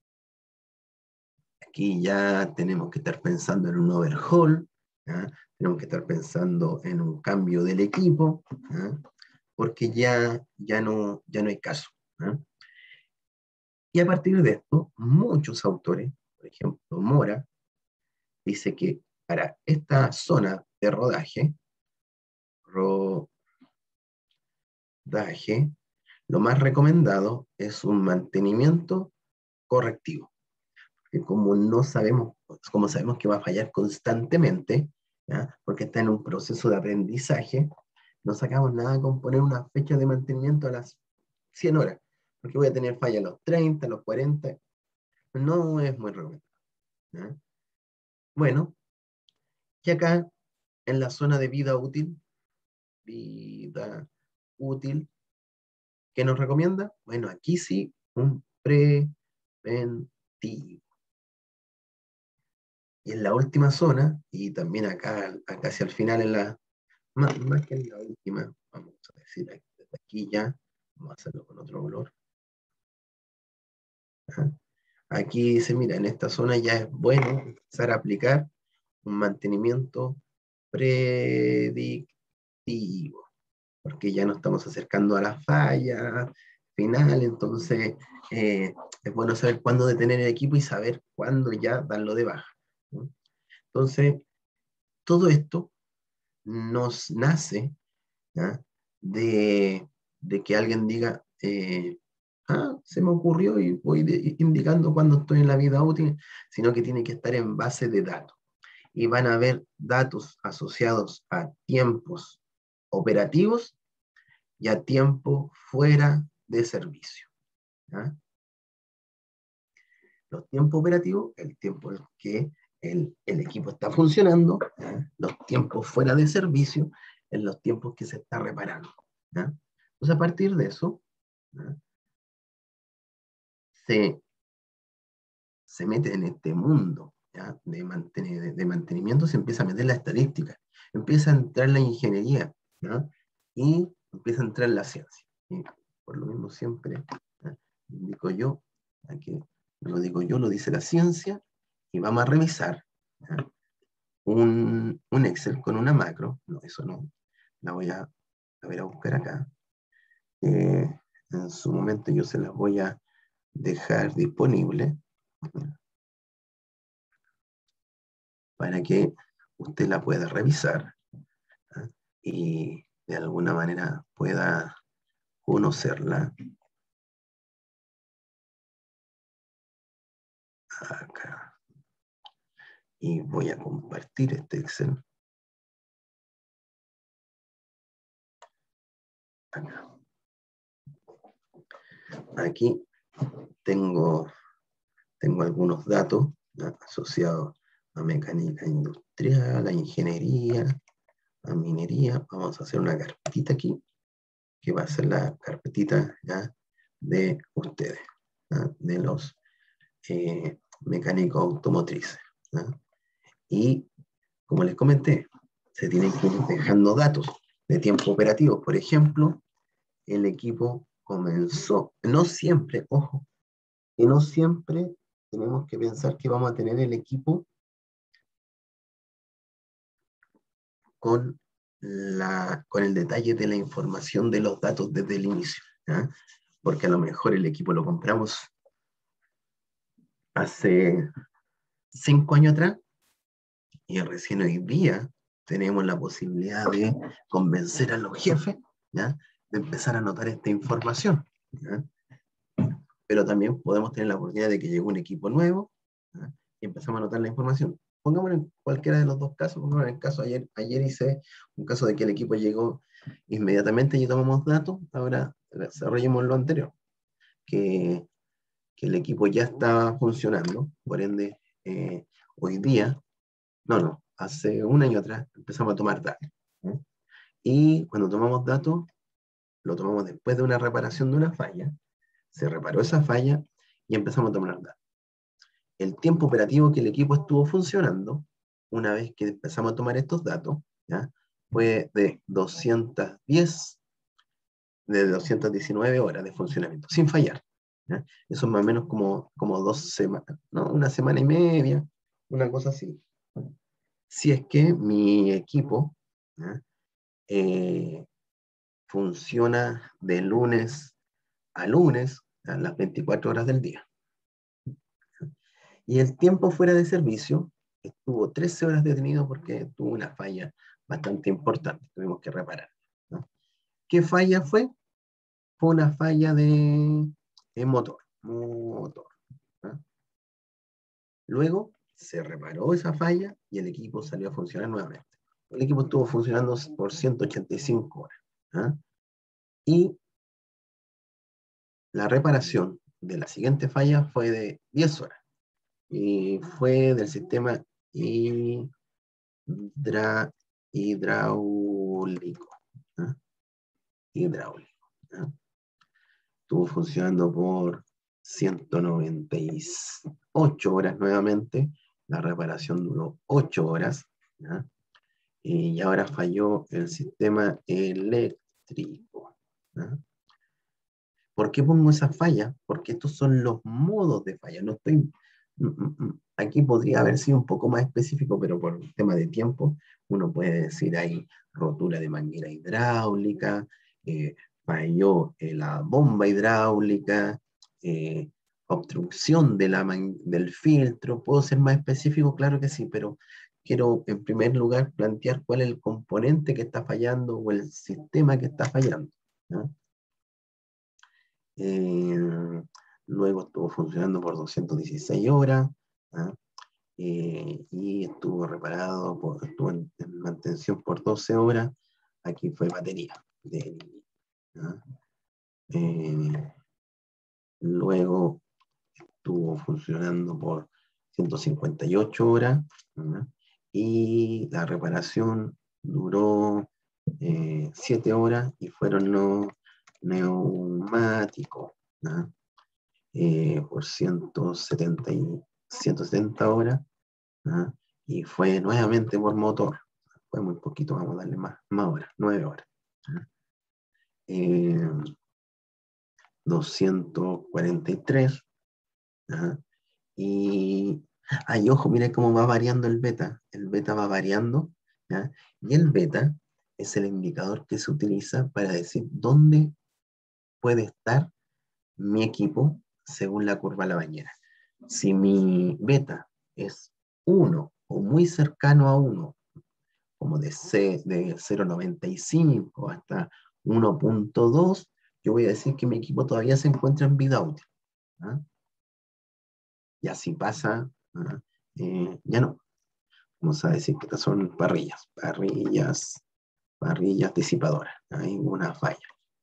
Aquí ya tenemos que estar pensando en un overhaul, ¿ya? Tenemos que estar pensando en un cambio del equipo, ¿ya? Porque ya no hay caso. ¿Ya? Y a partir de esto, muchos autores, por ejemplo, Mora, dice que para esta zona de rodaje, lo más recomendado es un mantenimiento correctivo. Que como sabemos que va a fallar constantemente, ¿ya? Porque está en un proceso de aprendizaje, no sacamos nada con poner una fecha de mantenimiento a las 100 horas, porque voy a tener falla a los 30, a los 40, no es muy recomendable. ¿Ya? Bueno, y acá en la zona de vida útil, ¿qué nos recomienda? Bueno, aquí sí, un preventivo. Y en la última zona, y también acá hacia el final, más que en la última, vamos a decir, desde aquí ya, vamos a hacerlo con otro color. Ajá. Aquí dice, mira, en esta zona ya es bueno empezar a aplicar un mantenimiento predictivo, porque ya nos estamos acercando a la falla final, entonces es bueno saber cuándo detener el equipo y saber cuándo ya darlo de baja, ¿no? Entonces, todo esto nos nace, ¿ya? de que alguien diga, se me ocurrió y voy indicando cuando estoy en la vida útil, sino que tiene que estar en base de datos. Y van a haber datos asociados a tiempos operativos y a tiempo fuera de servicio. ¿Ya? Los tiempos operativos, el tiempo en que el equipo está funcionando, ¿ya? Los tiempos fuera de servicio, en los tiempos que se está reparando. ¿Ya? Entonces, a partir de eso, ¿ya? se, se mete en este mundo, ¿ya? De mantenimiento, se empieza a meter la estadística, empieza a entrar la ingeniería, ¿ya? Y empieza a entrar la ciencia. Y por lo mismo siempre, ¿ya? Indico yo, aquí no lo digo yo, lo dice la ciencia, y vamos a revisar, ¿ya? Un Excel con una macro, no, eso no, la voy a ver a buscar acá. En su momento yo se las voy a dejar disponible, ¿ya? Para que usted la pueda revisar, ¿ya? Y de alguna manera pueda conocerla. Acá. y voy a compartir este Excel. Acá. Aquí tengo algunos datos, ¿no?, asociados a mecánica industrial, a ingeniería, a minería. Vamos a hacer una carpetita aquí, que va a ser la carpetita, ¿ya?, de ustedes, ¿ya?, de los mecánicos automotrices, ¿ya? Y como les comenté, se tienen que ir dejando datos de tiempo operativo. Por ejemplo, el equipo comenzó, no siempre, ojo, que no siempre tenemos que pensar que vamos a tener el equipo con el detalle de la información de los datos desde el inicio, ¿ya? Porque a lo mejor el equipo lo compramos hace 5 años atrás y recién hoy día tenemos la posibilidad de convencer a los jefes, ¿ya?, de empezar a anotar esta información, ¿ya? Pero también podemos tener la oportunidad de que llegó un equipo nuevo, ¿ya?, y empezamos a anotar la información. Pongámoslo en cualquiera de los dos casos. Pongámoslo en el caso, ayer hice un caso de que el equipo llegó inmediatamente y tomamos datos. Ahora desarrollemos lo anterior, que el equipo ya estaba funcionando, por ende, hoy día, hace un año atrás empezamos a tomar datos, ¿eh? Y cuando tomamos datos, lo tomamos después de una reparación de una falla, se reparó esa falla y empezamos a tomar datos. El tiempo operativo que el equipo estuvo funcionando, una vez que empezamos a tomar estos datos, ¿ya?, fue de 219 horas de funcionamiento, sin fallar, ¿ya? Eso es más o menos como 2 semanas, ¿no?, una semana y media, una cosa así. Si es que mi equipo, ¿ya?, funciona de lunes a lunes a las 24 horas del día. Y el tiempo fuera de servicio estuvo 13 horas detenido porque tuvo una falla bastante importante, tuvimos que reparar, ¿no? ¿Qué falla fue? Fue una falla de motor, ¿no? Luego se reparó esa falla y el equipo salió a funcionar nuevamente. El equipo estuvo funcionando por 185 horas, ¿no? Y la reparación de la siguiente falla fue de 10 horas. Y fue del sistema hidráulico, ¿no?, hidráulico, ¿no? Estuvo funcionando por 198 horas nuevamente. La reparación duró 8 horas, ¿no? Y ahora falló el sistema eléctrico, ¿no? ¿Por qué pongo esa falla? Porque estos son los modos de falla. No estoy, aquí podría haber sido un poco más específico, pero por un tema de tiempo, uno puede decir ahí rotura de manguera hidráulica, falló la bomba hidráulica, obstrucción del filtro. ¿Puedo ser más específico? Claro que sí, pero quiero en primer lugar plantear cuál es el componente que está fallando o el sistema que está fallando, ¿no? Luego estuvo funcionando por 216 horas, ¿ah? Y estuvo reparado, estuvo en mantención por 12 horas. Aquí fue batería de ¿ah? Luego estuvo funcionando por 158 horas, ¿ah? Y la reparación duró 7 horas y fueron los neumáticos, ¿ah? Por 170 horas, ¿ah? Y fue nuevamente por motor. Fue muy poquito, vamos a darle más horas, 9 horas, ¿ah? 243, ¿ah? Y ojo, mira cómo va variando el beta. El beta va variando, ¿ya? Y el beta es el indicador que se utiliza para decir dónde puede estar mi equipo según la curva de la bañera. Si mi beta es 1 o muy cercano a 1, como de 0,95 hasta 1,2, yo voy a decir que mi equipo todavía se encuentra en vida útil, ¿ah? Y así pasa, ¿ah? Ya no. vamos a decir que estas son parrillas disipadoras. Hay una falla.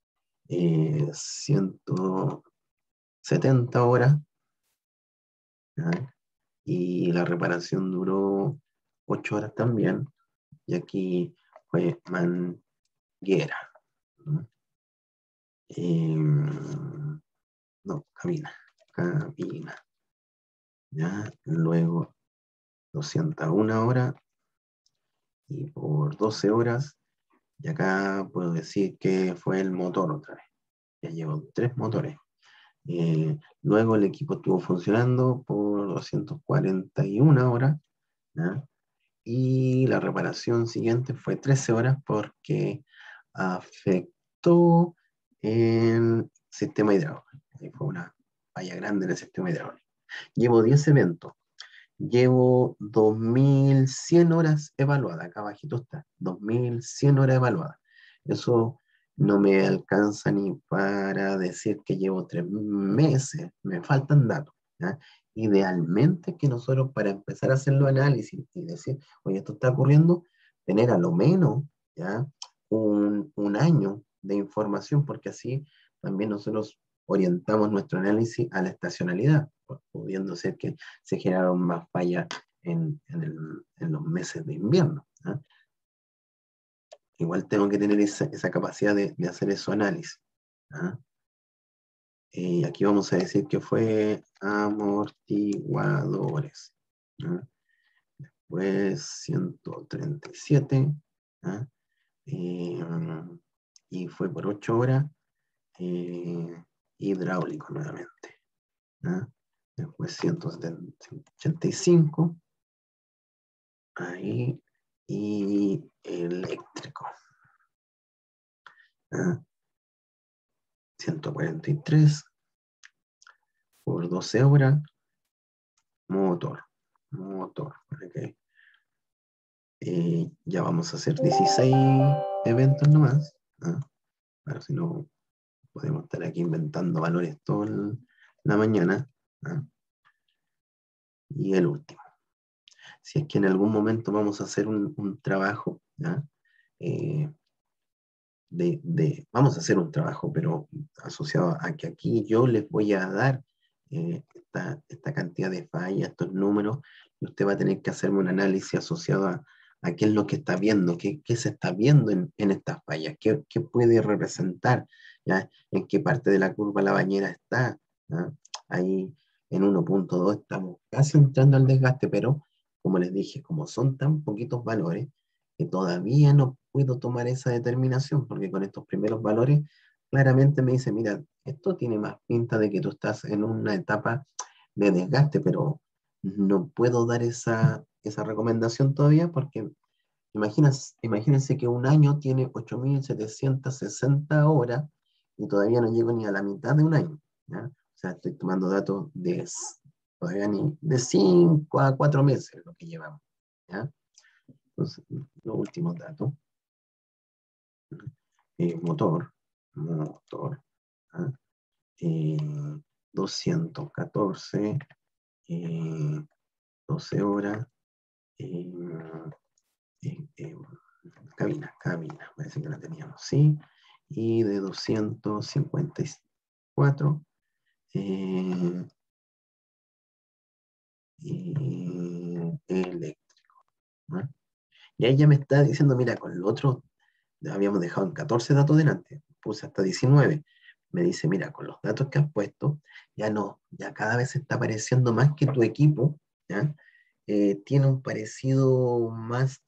170 horas, ¿ya? Y la reparación duró 8 horas también. Y aquí fue manguera, ¿no? No, cabina, ¿ya? Luego 201 horas y por 12 horas, y acá puedo decir que fue el motor otra vez. Ya llevo 3 motores. Luego el equipo estuvo funcionando por 241 horas, ¿ya? Y la reparación siguiente fue 13 horas porque afectó el sistema hidráulico. Ahí fue una falla grande en el sistema hidráulico. Llevo 10 eventos. Llevo 2100 horas evaluadas. Acá abajito está. 2100 horas evaluadas. Eso no me alcanza ni para decir que llevo 3 meses. Me faltan datos, ¿ya? Idealmente que nosotros para empezar a hacer los análisis y decir, oye, esto está ocurriendo, tener a lo menos, ¿ya? Un año de información, porque así también nosotros orientamos nuestro análisis a la estacionalidad, pudiendo ser que se generaron más fallas en los meses de invierno, ¿eh? Igual tengo que tener esa capacidad de hacer ese análisis, ¿eh? Y aquí vamos a decir que fue amortiguadores, ¿eh? Pues 137, ¿eh? Y fue por 8 horas, hidráulico nuevamente, ¿eh? Después 185, ahí, y eléctrico, ¿eh? 143 por 12 horas, motor, okay. Ya vamos a hacer 16 eventos nomás, ¿eh? Pero si no, podemos estar aquí inventando valores toda la mañana, ¿eh? Y el último. Si es que en algún momento vamos a hacer un trabajo, ¿ya? Vamos a hacer un trabajo, pero asociado a que aquí yo les voy a dar esta cantidad de fallas, estos números, y usted va a tener que hacerme un análisis asociado a qué es lo que está viendo, qué se está viendo en estas fallas, qué puede representar, ¿ya? En qué parte de la curva la bañera está, ¿ya? Ahí en 1.2 estamos casi entrando al desgaste, pero como les dije, como son tan poquitos valores, que todavía no puedo tomar esa determinación, porque con estos primeros valores claramente me dice, mira, esto tiene más pinta de que tú estás en una etapa de desgaste, pero no puedo dar esa recomendación todavía porque imagínense que un año tiene 8.760 horas y todavía no llego ni a la mitad de un año, ¿ya? O sea, estoy tomando datos todavía ni de 5 a 4 meses lo que llevamos, ¿ya? Entonces, los últimos datos. Motor, ¿ah? eh, 214, 12 horas, eh, eh, cabina, parece que la teníamos, ¿sí? Y de 254, eléctrico, ¿no? Y ahí ya me está diciendo, mira, con el otro habíamos dejado en 14 datos delante, puse hasta 19. Me dice, mira, con los datos que has puesto, ya no, ya cada vez se está pareciendo más que tu equipo, ¿ya? Tiene un parecido más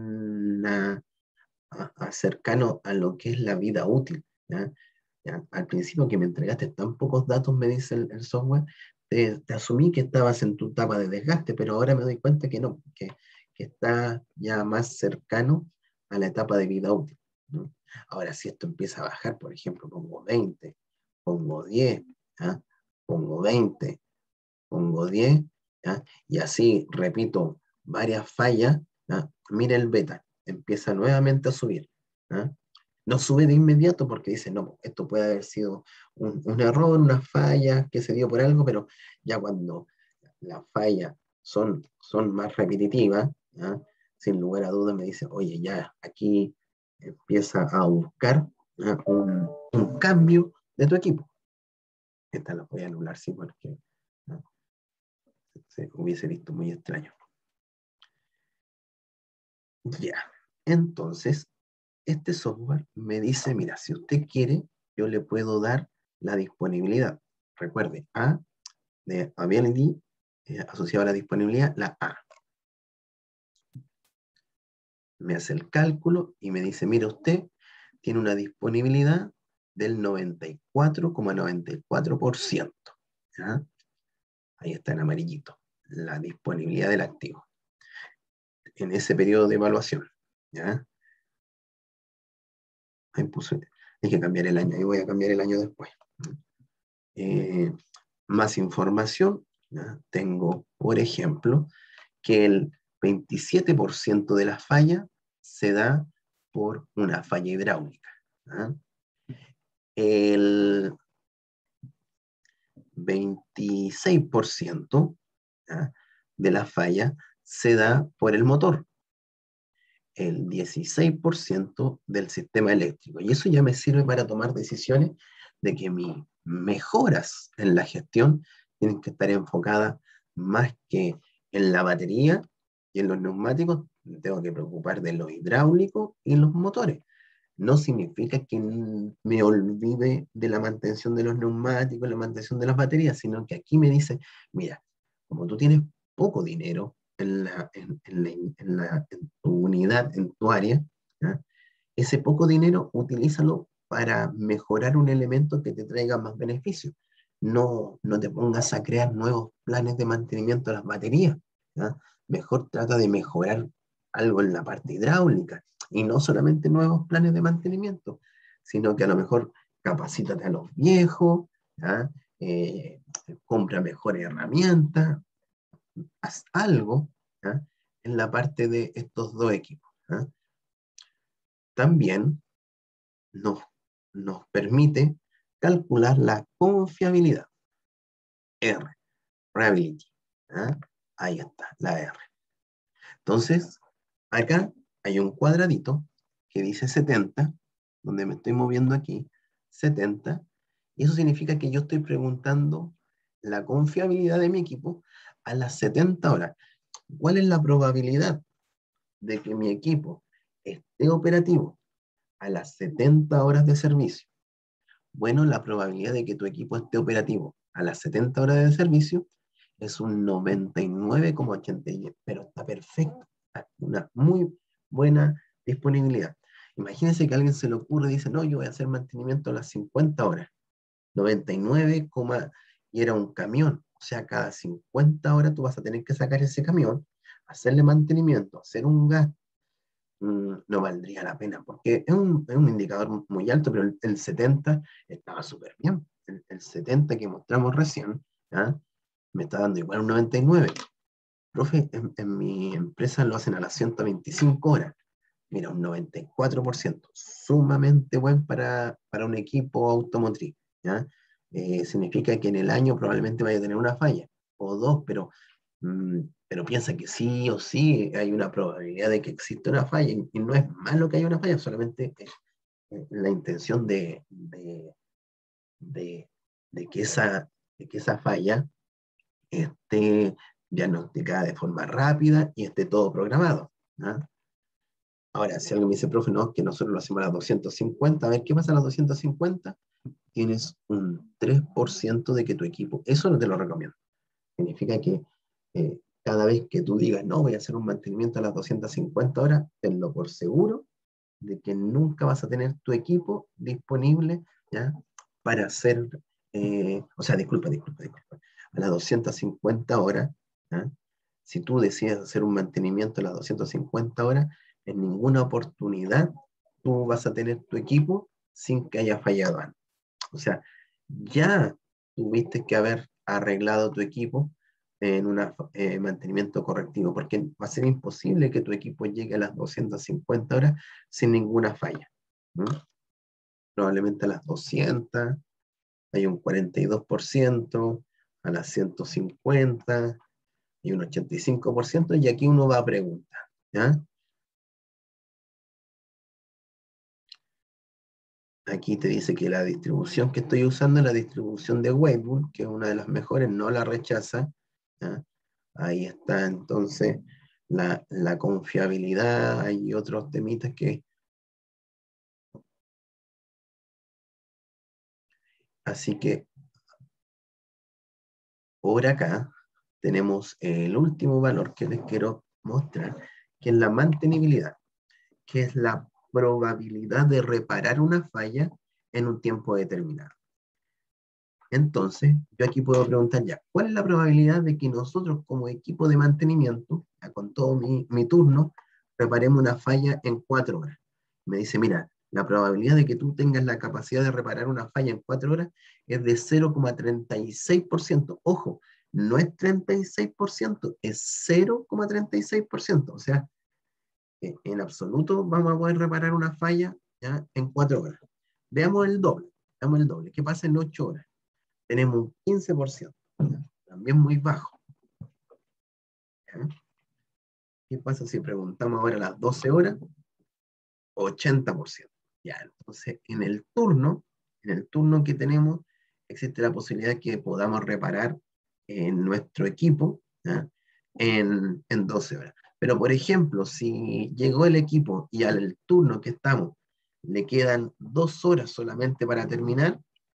a cercano a lo que es la vida útil, ¿ya? Ya, al principio que me entregaste tan pocos datos, me dice el software, te asumí que estabas en tu etapa de desgaste, pero ahora me doy cuenta que no, que está ya más cercano a la etapa de vida útil, ¿no? Ahora, si esto empieza a bajar, por ejemplo, pongo 20, pongo 10, ¿ya? Pongo 20, pongo 10, ¿ya? Y así repito varias fallas, ¿ya? Mira el beta, empieza nuevamente a subir, ¿ya? No sube de inmediato porque dice, no, esto puede haber sido un error, una falla que se dio por algo, pero ya cuando las fallas son más repetitivas, ¿ya? Sin lugar a dudas me dice, oye, ya, aquí empieza a buscar, ¿ya? Un cambio de tu equipo. Esta la voy a anular, sí, porque ¿no? Se hubiese visto muy extraño. Ya, entonces, este software me dice, mira, si usted quiere, yo le puedo dar la disponibilidad. Recuerde, A de Availability, asociado a la disponibilidad, la A. Me hace el cálculo y me dice, mira, usted tiene una disponibilidad del 94,94%. ¿Ya? Ahí está en amarillito, la disponibilidad del activo en ese periodo de evaluación. ¿Ya? Ahí puse, hay que cambiar el año, ahí voy a cambiar el año después. Eh, Más información, ¿ya? Tengo, por ejemplo, que el 27% de la falla se da por una falla hidráulica. ¿Ya? El 26%, ¿ya? De la falla se da por el motor, el 16% del sistema eléctrico. Y eso ya me sirve para tomar decisiones de que mis mejoras en la gestión tienen que estar enfocadas más que en la batería y en los neumáticos, me tengo que preocupar de los hidráulicos y los motores. No significa que me olvide de la mantención de los neumáticos, la mantención de las baterías, sino que aquí me dice, mira, como tú tienes poco dinero en tu unidad, en tu área, ¿ya? Ese poco dinero utilízalo para mejorar un elemento que te traiga más beneficio. No te pongas a crear nuevos planes de mantenimiento de las baterías. ¿Ya? Mejor trata de mejorar algo en la parte hidráulica y no solamente nuevos planes de mantenimiento, sino que a lo mejor capacítate a los viejos, ¿ya? Compra mejores herramientas, haz algo, ¿ya? En la parte de estos dos equipos. ¿Ya? También nos, nos permite calcular la confiabilidad. R, reliability. ¿Ya? Ahí está, la R. Entonces, acá hay un cuadradito que dice 70, donde me estoy moviendo aquí, 70, y eso significa que yo estoy preguntando la confiabilidad de mi equipo a las 70 horas. ¿Cuál es la probabilidad de que mi equipo esté operativo a las 70 horas de servicio? Bueno, la probabilidad de que tu equipo esté operativo a las 70 horas de servicio es un 99,80, pero está perfecto, una muy buena disponibilidad. Imagínense que a alguien se le ocurre y dice, no, yo voy a hacer mantenimiento a las 50 horas. 99, y era un camión. O sea, cada 50 horas tú vas a tener que sacar ese camión, hacerle mantenimiento, hacer un gas. No valdría la pena, porque es un indicador muy alto, pero el 70 estaba súper bien. El 70 que mostramos recién, ¿ya? Me está dando igual un 99. Profe, en mi empresa lo hacen a las 125 horas. Mira, un 94%, sumamente buen para un equipo automotriz. ¿Ya? Significa que en el año probablemente vaya a tener una falla, o dos, pero piensa que sí o sí hay una probabilidad de que exista una falla, y no es malo que haya una falla, solamente la intención de, de que esa falla esté diagnosticada de forma rápida y esté todo programado. ¿No? Ahora, si alguien me dice, profe, no, que nosotros lo hacemos a las 250, a ver, ¿qué pasa a las 250? Tienes un 3% de que tu equipo, eso no te lo recomiendo. Significa que cada vez que tú digas, no, voy a hacer un mantenimiento a las 250 horas, tenlo por seguro de que nunca vas a tener tu equipo disponible, ¿ya? Para hacer, o sea, disculpa, a las 250 horas, ¿ya? Si tú decides hacer un mantenimiento a las 250 horas, en ninguna oportunidad tú vas a tener tu equipo sin que haya fallado antes. O sea, ya tuviste que haber arreglado tu equipo en un mantenimiento correctivo, porque va a ser imposible que tu equipo llegue a las 250 horas sin ninguna falla. ¿No? Probablemente a las 200 hay un 42%, a las 150 y un 85%, y aquí uno va a preguntar, ¿ya? Aquí te dice que la distribución que estoy usando es la distribución de Weibull, que es una de las mejores, no la rechaza, ¿ya? Ahí está entonces la confiabilidad, hay otros temitas que... Así que por acá tenemos el último valor que les quiero mostrar, que es la mantenibilidad, que es la probabilidad de reparar una falla en un tiempo determinado. Entonces, yo aquí puedo preguntar ya, ¿cuál es la probabilidad de que nosotros como equipo de mantenimiento, ya con todo mi turno, reparemos una falla en 4 horas? Me dice, mira, la probabilidad de que tú tengas la capacidad de reparar una falla en 4 horas es de 0,36%. Ojo, no es 36%, es 0,36%. O sea, en absoluto vamos a poder reparar una falla, ¿ya?, en 4 horas. Veamos el doble, veamos el doble. ¿Qué pasa en 8 horas? Tenemos un 15%, ¿ya?, también muy bajo, ¿ya? ¿Qué pasa si preguntamos ahora a las 12 horas? 80%. Ya, entonces en el turno que tenemos, existe la posibilidad que podamos reparar en nuestro equipo, ¿ya?, en 12 horas. Pero, por ejemplo, si llegó el equipo y al turno que estamos le quedan 2 horas solamente para terminar,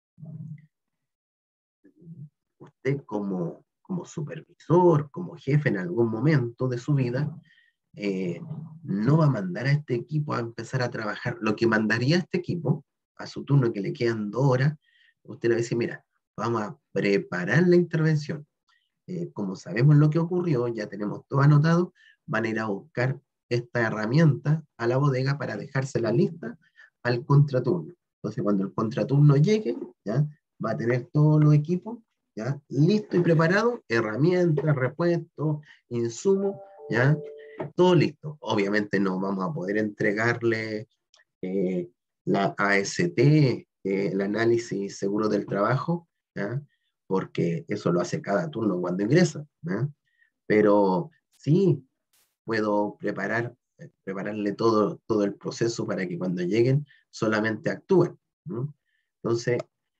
usted como supervisor, como jefe en algún momento de su vida, eh, no va a mandar a este equipo a empezar a trabajar. Lo que mandaría a este equipo, a su turno que le quedan 2 horas, usted le va a decir, mira, vamos a preparar la intervención. Como sabemos lo que ocurrió, ya tenemos todo anotado, van a ir a buscar esta herramienta a la bodega para dejársela lista al contraturno. Entonces, cuando el contraturno llegue, ¿ya?, va a tener todos los equipos, ¿ya?, listo y preparado, herramientas, repuestos, insumos, ¿ya?, todo listo. Obviamente no vamos a poder entregarle la AST, el análisis seguro del trabajo, ¿ya?, porque eso lo hace cada turno cuando ingresa, ¿ya? Pero sí puedo prepararle todo el proceso para que cuando lleguen solamente actúen, ¿no? Entonces,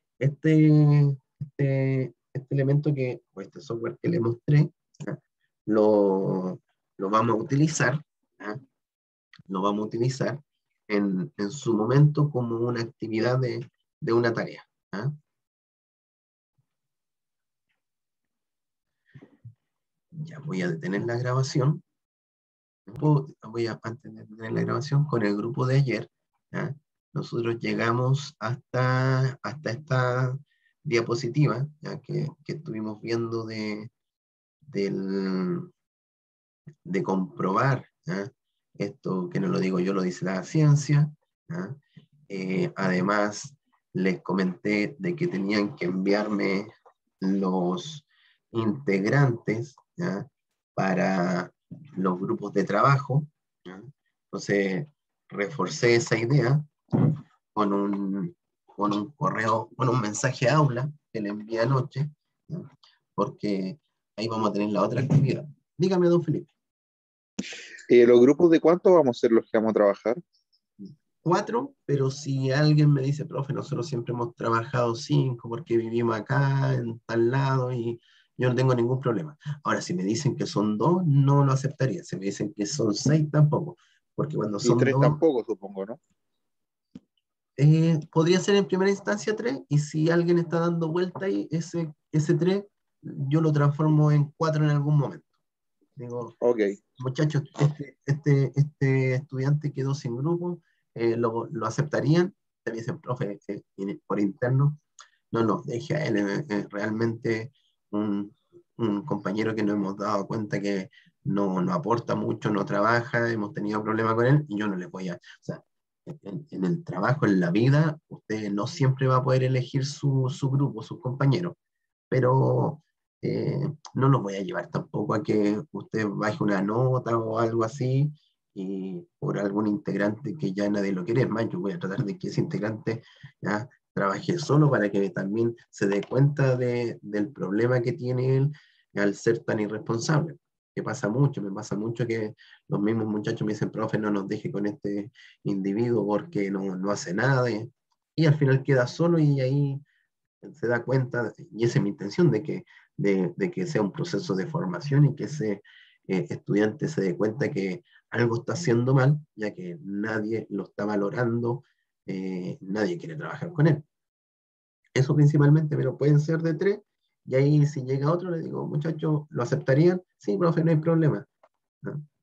este elemento o este software que le mostré, ¿ya?, lo, lo vamos a utilizar, ¿ya?, lo vamos a utilizar en su momento como una actividad de una tarea, ¿ya? Ya voy a detener la grabación. Voy a mantener la grabación con el grupo de ayer, ¿ya? Nosotros llegamos hasta esta diapositiva, ¿ya?, que estuvimos viendo del, de comprobar, ¿ya?, esto que no lo digo yo, lo dice la ciencia, ¿ya? Además, les comenté de que tenían que enviarme los integrantes, ¿ya?, para los grupos de trabajo, ¿ya? Entonces, reforcé esa idea con un correo, con un mensaje a aula que le envié anoche, ¿ya?, porque ahí vamos a tener la otra actividad. Dígame, don Felipe. ¿Los grupos de cuánto vamos a ser los que vamos a trabajar? 4, pero si alguien me dice, profe, nosotros siempre hemos trabajado 5 porque vivimos acá, en tal lado, y yo no tengo ningún problema. Ahora, si me dicen que son 2, no lo aceptaría. Si me dicen que son 6, tampoco. Porque cuando Y son 3 2, tampoco, supongo, ¿no? podría ser en primera instancia 3, y si alguien está dando vuelta ahí, ese 3, yo lo transformo en 4 en algún momento. Digo, Ok. muchachos, este estudiante quedó sin grupo, lo aceptarían. Te dicen, profe, por interno, no, deje a él, realmente un compañero que nos hemos dado cuenta que no aporta mucho, no trabaja, hemos tenido problemas con él, y yo no le voy a... O sea, en el trabajo, en la vida, usted no siempre va a poder elegir su grupo, sus compañeros, pero no los voy a llevar tampoco a que usted baje una nota o algo así, y por algún integrante que ya nadie lo quiere. Es más, yo voy a tratar de que ese integrante ya trabaje solo para que también se dé cuenta del problema que tiene él, al ser tan irresponsable. Que pasa mucho, me pasa mucho que los mismos muchachos me dicen, profe, no nos deje con este individuo porque no hace nada, y al final queda solo y ahí se da cuenta, y esa es mi intención, de que sea un proceso de formación y que ese estudiante se dé cuenta que algo está haciendo mal, ya que nadie lo está valorando, nadie quiere trabajar con él. Eso principalmente, pero pueden ser de tres, y ahí si llega otro, le digo, muchachos, ¿lo aceptarían? Sí, profe, no hay problema. ¿No?